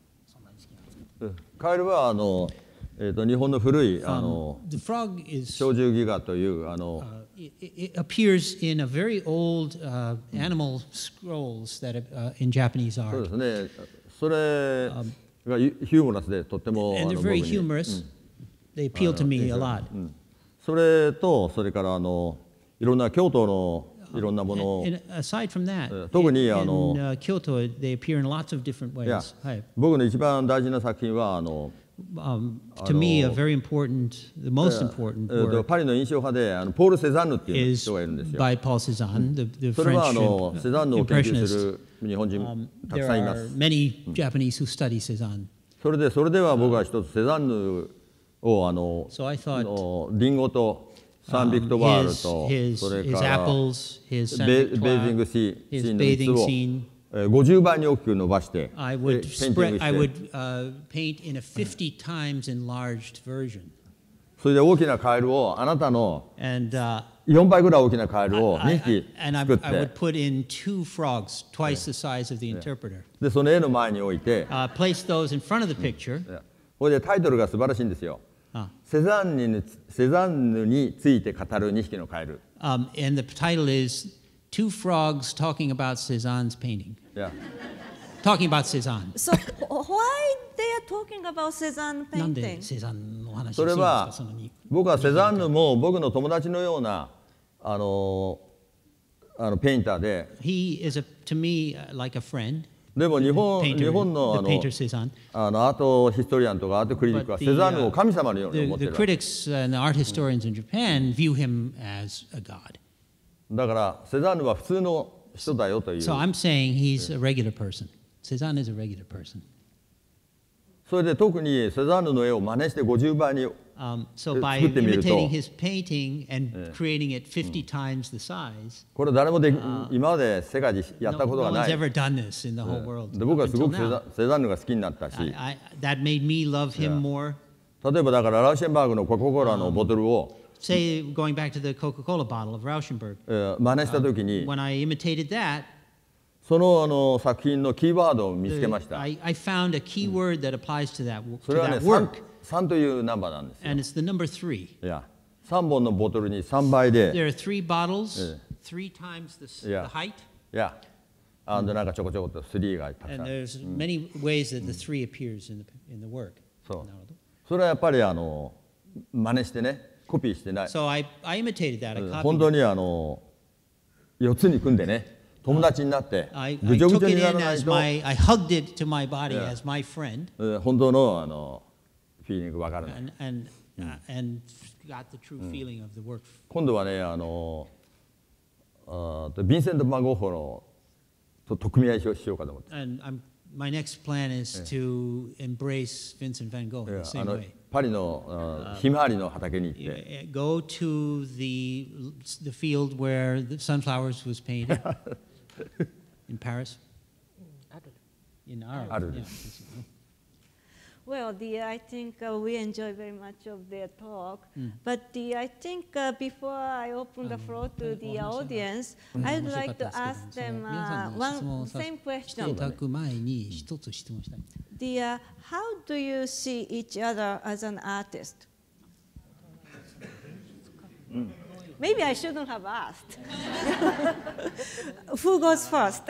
カエルはあの、えー、と日本の古いあの The frog is 鳥獣戯画というあの uh, it, it appears in a very old uh, animal scrolls that uh, in Japanese そう art, ですねそれがヒューモラスでとってもあ and の they're very 僕に humorous. They appeal to me a lot. それとそれからあのいろんな京都のいろんなものを And aside from that, 特に in, あの uh, Kyoto, they appear in lots of different いや ways. はい僕の一番大事な作品はあの Um, to me, a very important, the most え important ーと work パリの印象派であのポール・セザンヌっていう is 人がいるんですよ。 by Paul Cézanne, the, the それはあ French の uh, セザンヌを研究す impressionist. る日本 Um, 人たく there さんいま are す。 many Japanese who study Cézanne. それでそれでは僕は一つセザンヌをあの So I thought のリンゴとサンビクトバール his, と his, それ his から apples, his Saint ベベージング Victoire, シー his シーンのみっつ bathing を scene. えーごじゅうばいに大きく伸ばして I で would ペインティン spread, グ I して would uh, paint in a fifty times enlarged version. それで大きなカエルをあなたの And uh, よんばいぐらい大きなカエルを I, にひ I, and I, き作っ I would て put in two frogs, twice the size of the interpreter. でその絵の前に置いて Uh, place those in front of the picture. これでタイトルが素晴らしいんですよ。 Ah. セザンヌにセザンヌについて語るにひきのカエル。 Um, and the title is Two Frogs Talking About Cézanne's Painting. いや Talking about Cézanne. So why they are talking about Cézanne なんで painting? セザンのお話そをするんですれはかそのに僕はセザンヌも僕の友達のようなあのあのペインターで He is a, to me uh, like a friend. でも日本 Painter, 日本の the あの painter Cézanne. あのアートヒストリアンとかアートクリニック But は the, セザンヌ uh, を神様のように the, 思って the るわけ critics and the art historians in Japan view him as a god. だからセザンヌは普通の人だよという So I'm saying he's a regular person. Cézanne is a regular person. それで特にセザンヌの絵を真似してごじゅうばいに Um, so by 作ってみると imitating his painting and creating it fifty times the size, これ誰もで今まで世界でやっ no, たこと no が one's ない。 ever done this in the whole world で僕は up すご until くセ now. ザセザンヌが好きになったし、 I, I, that made me love him more. 例えばだからラウシェンバーグのコカ・コーラのボトルを Say, going back to the Coca-Cola bottle of Rauschenberg, えー真似した時に when I imitated that, そのあの作品のキーワードを見つけまし the, た。 I, I found a key word that applies to that, そ to れはね that work, さんというナンバーなんですよ。 and it's the number three. いやさんぼんのボトルにさんばいで There are three bottles, Yeah. three times the, s- Yeah. the height, いやあのなんかちょこちょこっとスリーがたくさ and ん。 there's many ways that the three appears in the, in the work. そうなるほど。 それはやっぱりあの真似してねコピーしてない。 So I, I imitated that. I 本 copied 当 it. にあのよっつに組んでね友達になって I, ぐ I ちょぐ took ちょ it にな in らない as と、 my, I hugged it to my body Yeah. as my friend, えー本当のあのフィーリングわからない。 and, and, uh, and got the true feeling of the work. 今度はねあのあーとヴィンセント・マゴッホのとと組み合いしようしようかと思って。 And I'm, my next plan is to embrace Vincent van Gogh い in や the あ same の way. パリのあーひまわりの畑に行って Uh, Go to the, the field where the sunflowers was painted in Paris. In Arles. Arles. Yeah. Well, the, I think uh, we enjoy very much of their talk. But the, I think uh, before I open the floor to the audience, I'd like to ask them uh, one same してい question. ただく前に一つ質問したい。 The, uh, how do you see each other as an artist? Maybe I shouldn't have asked. Who goes first?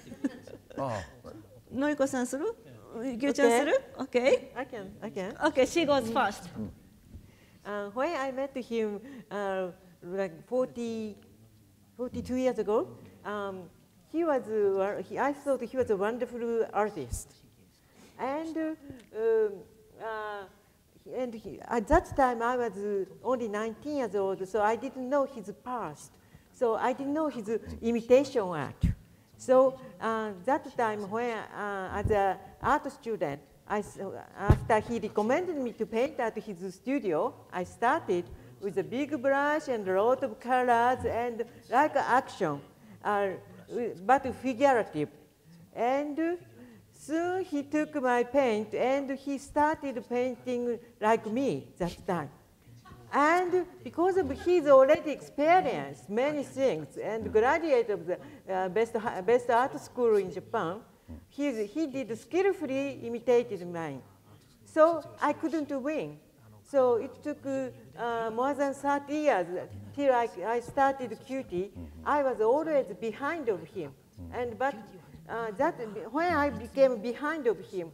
のりこさんする？ぎゅうちゃんする？ Okay. I can, I can. Okay, she goes first. Uh, when I met him uh, like forty, forty-two years ago, um, he was, uh, he, I thought he was a wonderful artist. And, uh, um, uh, he- and he, at that time I was uh, only nineteen years old, so I didn't know his past. So I didn't know his imitation art. So uh, that time when, uh, as an art student, I, s- after he recommended me to paint at his studio, I started with a big brush and a lot of colors and like action, uh, but figurative. And uh, soon he took my paint and he started painting like me that time. And because of his already experienced many things and graduate of the uh, best, hi- best art school in Japan, he, he did skillfully imitated mine. So I couldn't win. So it took uh, more than thirty years till I, I started Cutie. I was always behind of him. And but uh, that when I became behind of him,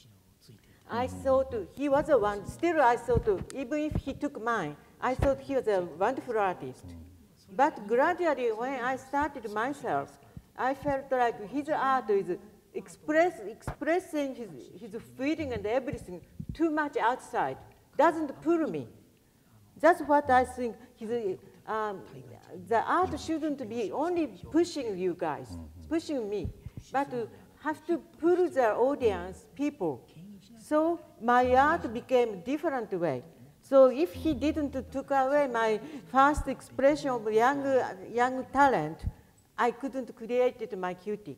I thought he was a one. Still, I thought even if he took mine, I thought he was a wonderful artist. But gradually, when I started myself, I felt like his art is express, expressing his, his feeling and everything too much outside. Doesn't pull me. That's what I think. His, um, the art shouldn't be only pushing you guys, pushing me, but to have to pull the audience, people. So my art became different way. So if he didn't took away my first expression of young, young talent, I couldn't create it my Cutie.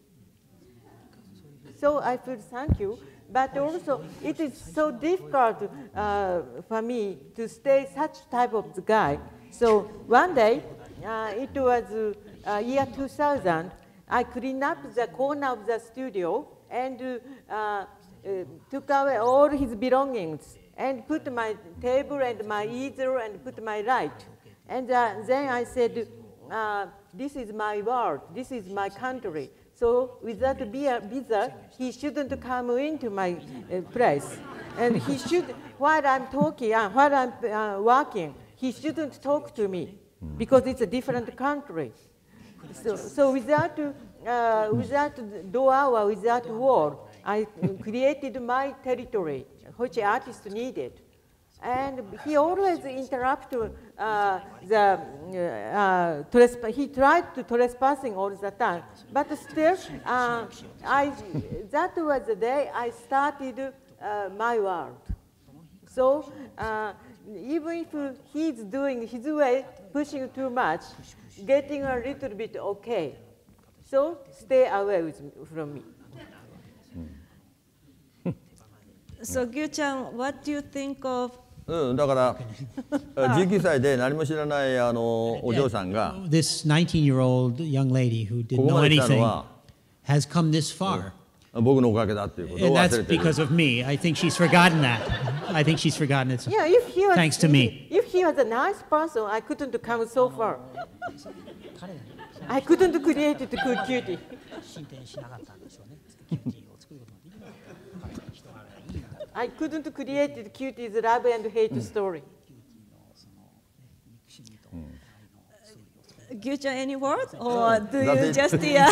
So I feel thank you. But also, it is so difficult uh, for me to stay such type of the guy. So one day, uh, it was uh, year two thousand, I cleaned up the corner of the studio and uh, uh, took away all his belongings and put my table and my easel and put my light. And uh, then I said, uh, this is my world, this is my country. So without a visa, he shouldn't come into my uh, place. And he should, while I'm talking, uh, while I'm uh, working, he shouldn't talk to me because it's a different country. So, so without, uh, without door or without wall, I created my territory, which artist needed. And he always interrupted uh, the, uh, uh, tresp- he tried to trespassing all the time. But still, uh, I, that was the day I started uh, uh, my world. So uh, even if he's doing his way, pushing too much, getting a little bit okay. So stay away with, from me. So, Gyu-chan, what do you think of うん、だからじゅうきゅうさいで何も知らないあのお嬢さんが This nineteen-year-old young lady who こ didn't こ know まで来たの anything は has come this far. 僕のおかげだっていうことを And 忘 that's れてる。 because of me. I think she's forgotten that. I think she's forgotten it. Yeah, if he was, Thanks to me. If, if he was a nice person, I couldn't come so far. I couldn't create the good cutie. I couldn't create the cutie's love and hate story. Gyu-chan, any words? Or do That's you it. just, yeah?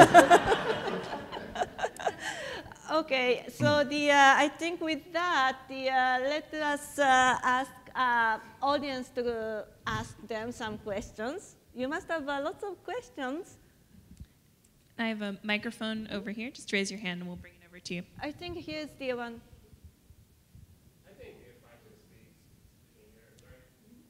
Okay, so the, uh, I think with that, the, uh, let us uh, ask uh, audience to ask them some questions. You must have uh, lots of questions. I have a microphone over here. Just raise your hand and we'll bring it over to you. I think here's the one. I think if I could speak, can you hear it, right?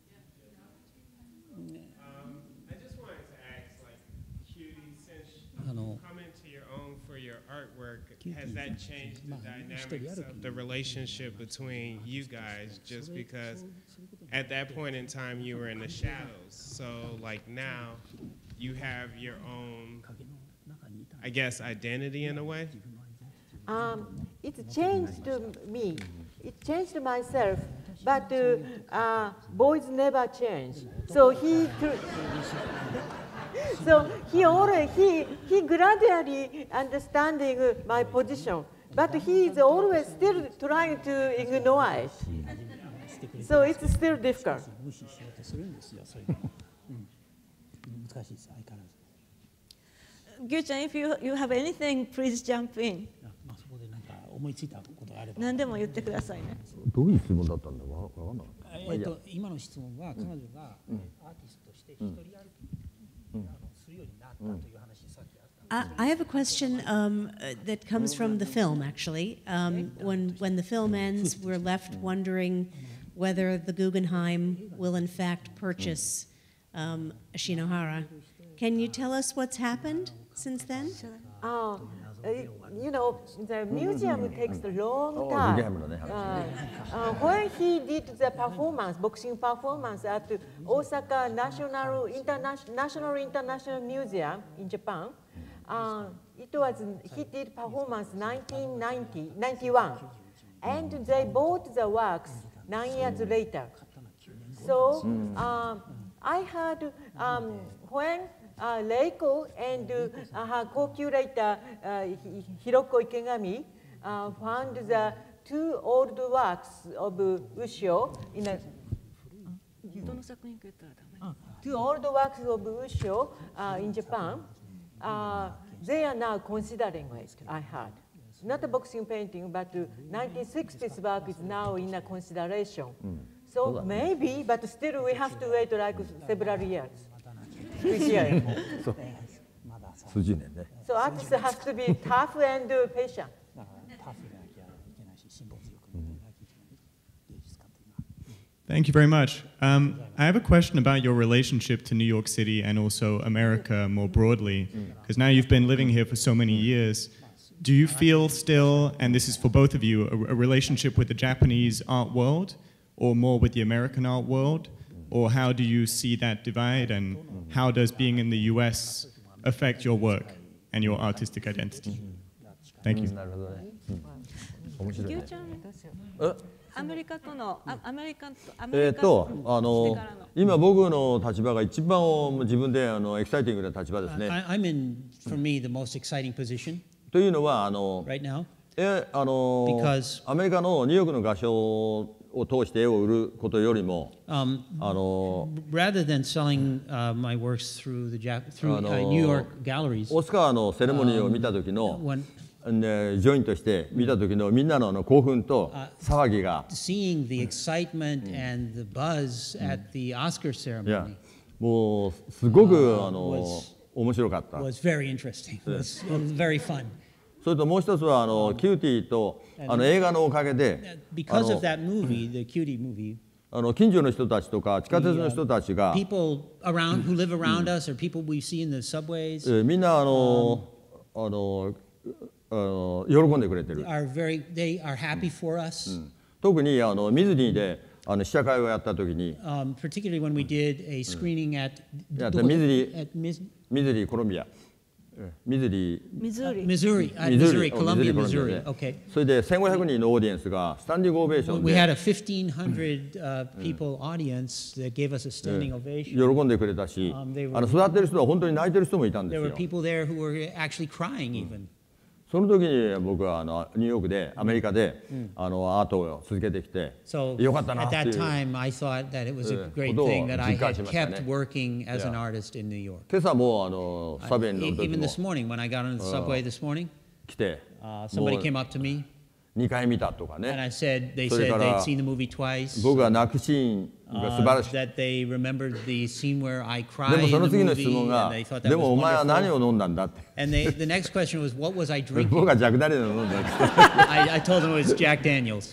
Um, I just wanted to ask, like, Cutie, since you come into your own for your artwork, has that changed the dynamics of the relationship between you guys? Just because at that point in time you were in the shadows, so like now you have your own, I guess, identity in a way? Um, it changed me. It changed myself. But uh, uh, boys never change. So he, so he already he he gradually understanding my position. But he is always still trying to ignore it. So it's still difficult. Gyu-chan, if you, you have anything, please jump in. 何でも言ってくださいね。 どういう質問だったんだわわかんなかった。 えっと、今の質問は彼女がアーティストとして一人歩きするようになったという話さっきあった。 I I have a question um, uh, that comes from the film, actually. Um, when, when the film ends, we're left wondering whether the Guggenheim will in fact purchase um, Shinohara. Can you tell us what's happened since then? Uh, you know, the museum takes a long Oh, time. Guggenheim のね、 Uh, uh, when he did the performance, boxing performance at Osaka National International, National International Museum in Japan, uh, it was he did performance nineteen ninety, ninety-one, and they bought the works nine years later. So uh, I heard um, when uh, Reiko and uh, her co-curator uh, Hiroko Ikegami uh, found the two old works of Ushio in a two old works of Ushio uh, in Japan. Uh, they are now considering it, I heard. Not a boxing painting, but uh, nineteen sixties work is now in a consideration. So maybe, but still we have to wait like several years to hear it. そう数十年ね。 So artists have to be tough and uh, patient. Thank you very much. Um, I have a question about your relationship to New York City and also America more broadly, because now you've been living here for so many years. Do you feel still, and this is for both of you, a, a relationship with the Japanese art world or more with the American art world? Or how do you see that divide, and how does being in the U S affect your work and your artistic identity? Thank you. なるほどね。面白いね。 Uh, アメリカとの、あアメリカとアメリカえっととあの今僕の立場が一番自分であのエキサイティングな立場ですね。 I, I'm in, for me, the most exciting position というのはあの right now. えあの Because- アメリカのニューヨークの画商を通して絵を売ることよりも Um, あの rather than selling uh, my works through the Jap- through uh, no. New York galleries, オスカーのセレモニーを見た時の、 when ね、ジョインとして見た時のみんなのあの興奮と騒ぎが、 seeing the excitement and the buzz at the Oscar い ceremony やもうすごく Uh, あの was- 面白かった。 was very interesting. It was very fun. それともう一つはあのキューティーとあの映画のおかげで、 because of that movie, the Cutie movie, あの近所の人たちとか地下鉄の人たちが、 people around who live around us or people we see in the subways, えーみんなあのあのあの喜んでくれてる。 are very they are happy for us. 特にあのミズニーであの試写会をやった時に、 Um, particularly when we did a screening at at the Missouri- at Mis- ミズニーコロンビア、ミズニー Missouri. Missouri, at ミズ Missouri, リー Columbia, コロンビア Missouri. で Okay. それでせんごひゃくにんのオーディエンスがスタンディングオベーション We で had a fifteen hundred uh, people audience that gave us a standing 喜 ovation. んでくれたし、 Um, they were- あの育ってる人は本当に泣いてる人もいたんで There す were よ。 people there who were actually crying even. その時に僕はあのニューヨークでアメリカで、あのアートを続けてきて、 So よかったな at ってい that う time, I thought that it was a uh, great ことを thing that I 実感 had しましたね。 kept working as an Yeah. artist in New York. 今朝もあのサベンの E- 時 Even も this morning, when I got on the subway this morning, 来て、 uh, も somebody う came up to me にかい見たとか and I ね、 said they それ said から they'd seen the movie twice. 僕が泣くシーンが素晴 Uh, らしい。 that they remembered the scene where I で cried も in その the 次の質 movie, 問 and が they thought、that で was もお前は何 wonderful. を飲んだんだって。 And they, the next question was, what was I 僕 drinking? がジャック・ダニエル飲んだって。 I, I told them it was Jack Daniels.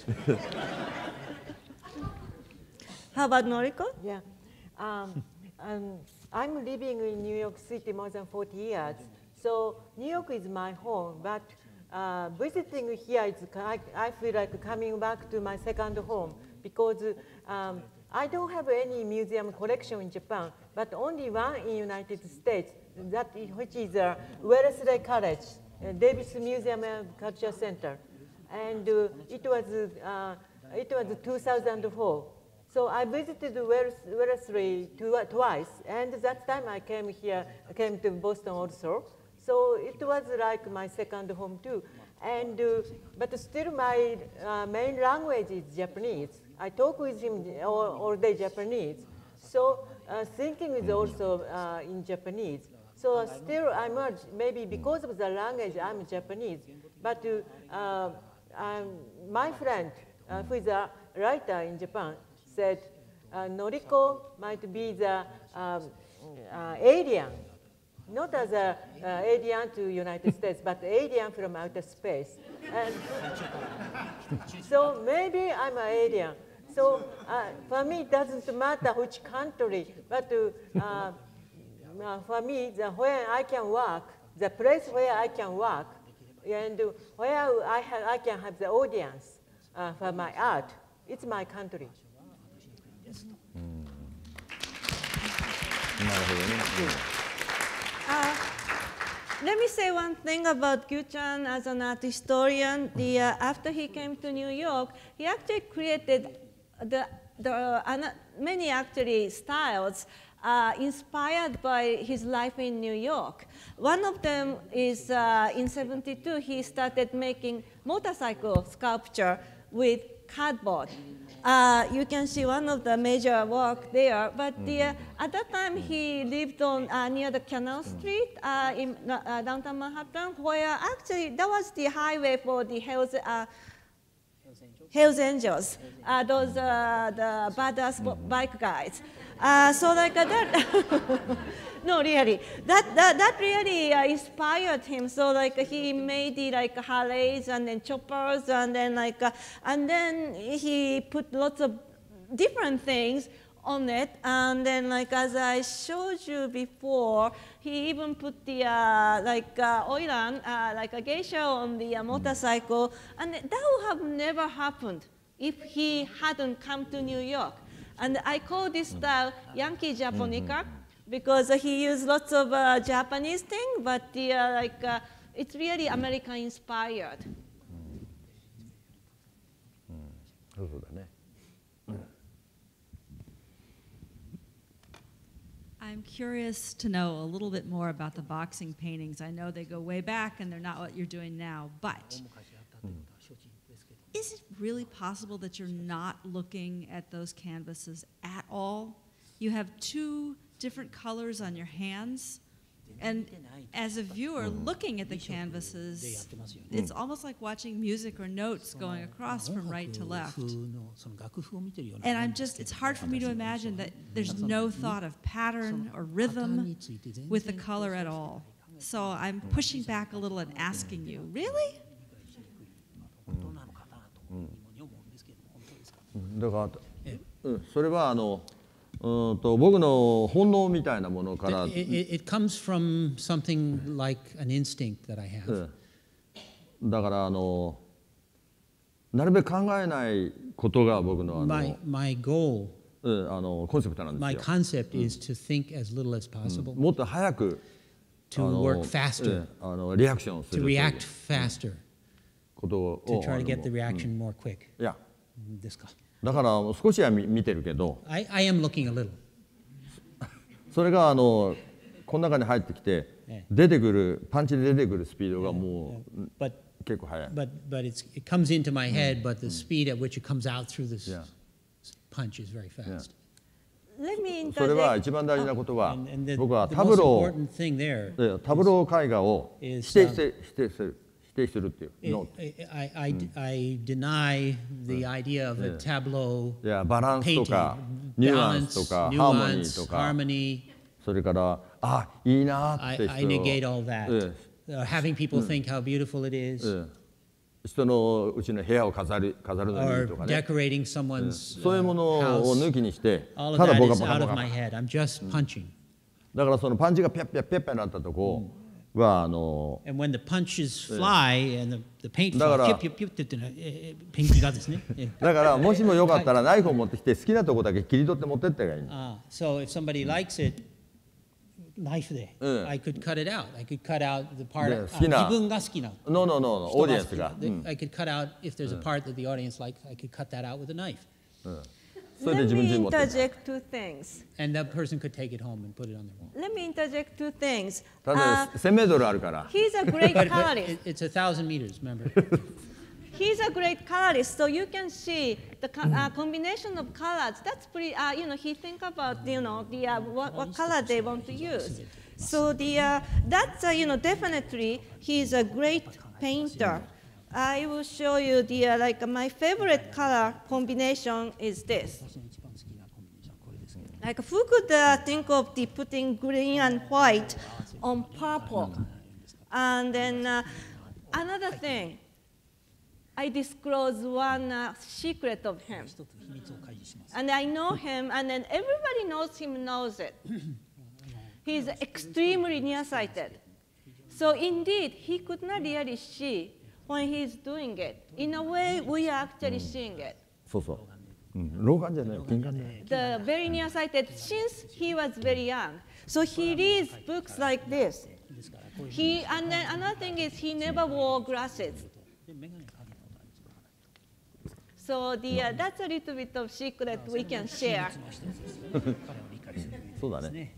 How about Noriko? Yeah. Um, um, I'm living in New York City more than forty years. So New York is my home, but uh, visiting here is I, I feel like coming back to my second home because um, I don't have any museum collection in Japan, but only one in United States, that is, which is uh, Wellesley College, uh, Davis Museum and Culture Center, and uh, it was uh, it was two thousand four. So I visited Wellesley twice, and that time I came here, came to Boston also. So it was like my second home too. And uh, but still, my uh, main language is Japanese. I talk with him all, all day Japanese. So uh, thinking is also uh, in Japanese. So uh, still, I'm a, maybe because of the language, I'm Japanese. But uh, um, my friend, uh, who is a writer in Japan, said uh, Noriko might be the um, uh, alien, not as a uh, alien to United States, but alien from outer space. And so maybe I'm an alien. So uh, for me, it doesn't matter which country, but uh, uh, for me, the where I can work, the place where I can work, and where I, ha I can have the audience uh, for my art, it's my country. なるほどね。 Uh, let me say one thing about Gyu-chan as an art historian. The, uh, after he came to New York, he actually created the, the, uh, many actually styles uh, inspired by his life in New York. One of them is uh, in seventy-two, he started making motorcycle sculpture with cardboard. Uh, you can see one of the major work there, but the, uh, at that time he lived on uh, near the Canal Street uh, in uh, downtown Manhattan, where actually that was the highway for the Hells, uh, Hells Angels, uh, those uh, the badass bike guys. Uh, so like uh, that, no, really, that that that really uh, inspired him. So like he made the like Harleys and then choppers and then like uh, and then he put lots of different things on it. And then like as I showed you before, he even put the uh, like uh, oiran, uh, like a geisha on the uh, motorcycle, and that would have never happened if he hadn't come to New York. And I call this style Yankee Japonica because uh, he used lots of uh, Japanese things, but the, uh, like, uh, it's really American inspired. そうそうだね。 I'm curious to know a little bit more about the boxing paintings. I know they go way back and they're not what you're doing now, but is it really possible that you're not looking at those canvases at all? You have two different colors on your hands, and as a viewer looking at the canvases, it's almost like watching music or notes going across from right to left. And I'm just, it's hard for me to imagine that there's no thought of pattern or rhythm with the color at all. So I'm pushing back a little and asking you, really? だから、うん、それはあのうんと僕の本能みたいなものから。 It, it, it comes from something like an instinct that I have. だからあのなるべく考えないことが僕のあの my, my goal, あのコンセプトなんですよ。 My concept is to think as little as possible. もっと早く to work faster. あのリアクションをする。 To react faster. ことを To try to get the reaction more quick. いや。 ですか。 だから少しは見てるけど。 I, I am looking a little. それがあのこの中に入ってきて出てくるパンチで出てくるスピードがもう結構速い。 But but it's it comes into my head, but the speed at which it comes out through this punch is very fast. Let me interject. それは一番大事なことは僕はタブロータブロー絵画を否定して否定する。 I, I, I deny the idea of a tableau painting, balance, nuance, harmony. それからあいいなって I negate all that. Having people think how beautiful it is. 人のうちの部屋を飾る飾るのにいいとかね。 Decorating someone's そういうものを抜きにして、 ただ僕はバカバカ。 だからそのパンチがピャッピャッピャッピャになったとこ。はあの And when the punches fly and the, the paint flies, ピュッピュッピュッっていうのはペンキがですね。 だからもしもよかったらナイフを持ってきて好きなとこだけ切り取って持ってってがいい。 Ah, so if somebody likes it, ナイフで I could cut it out. I could cut out the part 好きな。 自分が好きな。 No no no no. オーディエンスが。 I could cut out if there's a part that the audience likes. I could cut that out with a knife. Let me interject two things. And that person could take it home and put it on their wall. Let me interject two things. ただせんメートルあるから。 He's a great but, colorist. But it's a thousand meters, remember? He's a great colorist, so you can see the uh, combination of colors. That's pretty. Uh, you know, he think about you know the uh, what, what color they want to use. So the uh, that's uh, you know definitely he's a great painter. I will show you the uh, like uh, my favorite color combination is this. Like who could uh, think of the putting green and white on purple? And then uh, another thing, I disclose one uh, secret of him. And I know him, and then everybody knows him knows it. He's extremely nearsighted. So indeed, he could not really see when he's doing it. In a way, we are actually seeing it. そうそう。老眼じゃない、近眼じゃない。 The very nearsighted since he was very young. So he reads books like this. He and then another thing is he never wore glasses. So the uh, that's a little bit of secret we can share. そうだね。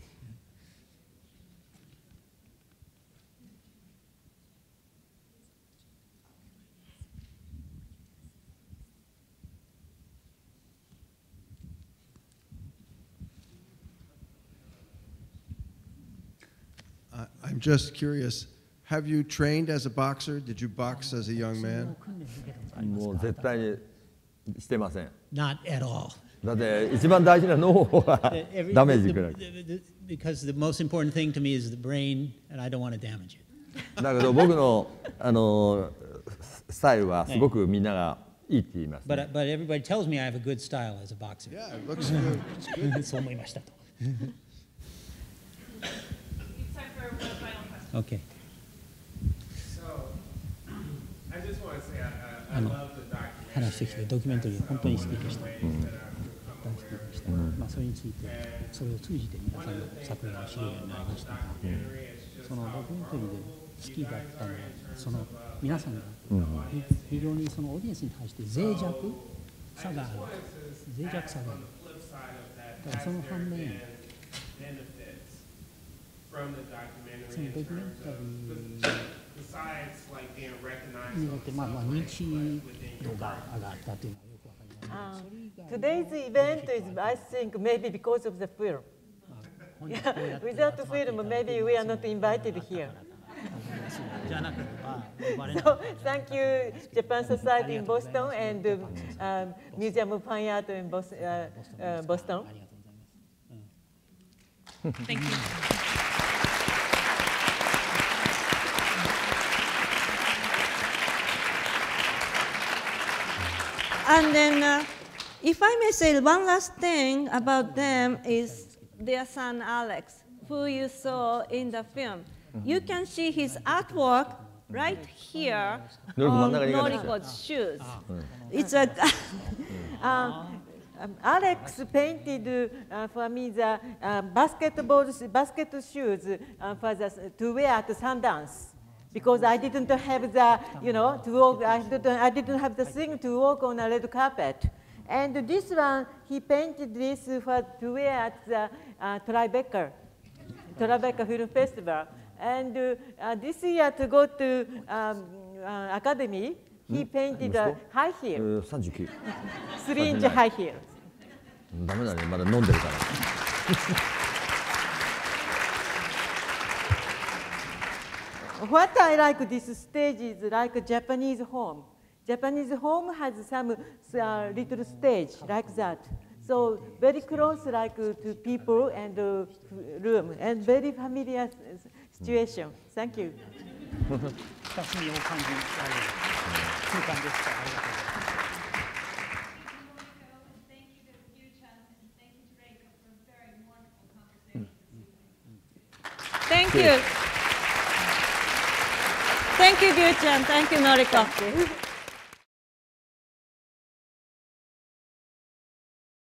I'm just curious, have you trained as a boxer? Did you box as a young man? もう絶対にしてません。 Not at all. だって一番大事な脳がダメージ食らう。 Because the most important thing to me is the brain, and I don't want to damage it. だけど僕のあのスタイルはすごくみんながいいって言います、ね。 But but everybody tells me I have a good style as a boxer. Yeah, it looks good. It's good. そう思いましたと。Okay. So, I just want to say I, I, I あの love the documentary. 話してきてドキュメンタリー本当に好きでした。大好きでした。まあそれについてそれを通じて皆さんの作品を知るようになりましたが、そのドキュメンタリーで好きだったのはその皆さんが非常にそのオーディエンスに対して脆弱さがある、脆弱さがある。だからその反面。そのドキュメンタリーによってまあまあ認知度が上がったというのはよくわかります。 Today's event is, I think, maybe because of the film. Yeah, without the film, maybe we are not invited here. So, thank you, Japan Society in Boston and um, Museum of Fine Art in Boston. Uh, uh, Boston. Thank you. and then, uh, if I may say one last thing about them is their son Alex, who you saw in the film. You can see his artwork right here on Noriko's shoes. It's a um, um, Alex painted uh, for me the uh, basketball basket shoes uh, for the, to wear at Sundance. Because I didn't have the, you know, to walk, I didn't, I didn't have the thing to walk on a red carpet. And this one, he painted this for, to wear at the uh, Tribeca, Tribeca Film Festival. And uh, uh, this year to go to um, uh, Academy, he painted a high heel. three inch high heel. ダメだね、まだ飲んでるから。 What I like this stage is like a Japanese home. Japanese home has some uh, little stage like that. So very close like uh, to people and uh, room and very familiar situation. Thank you. 親しみを感じられる空間でした。ありがとうございます。 Thank you. Thank you, Ryu-chan. Thank you, Noriko.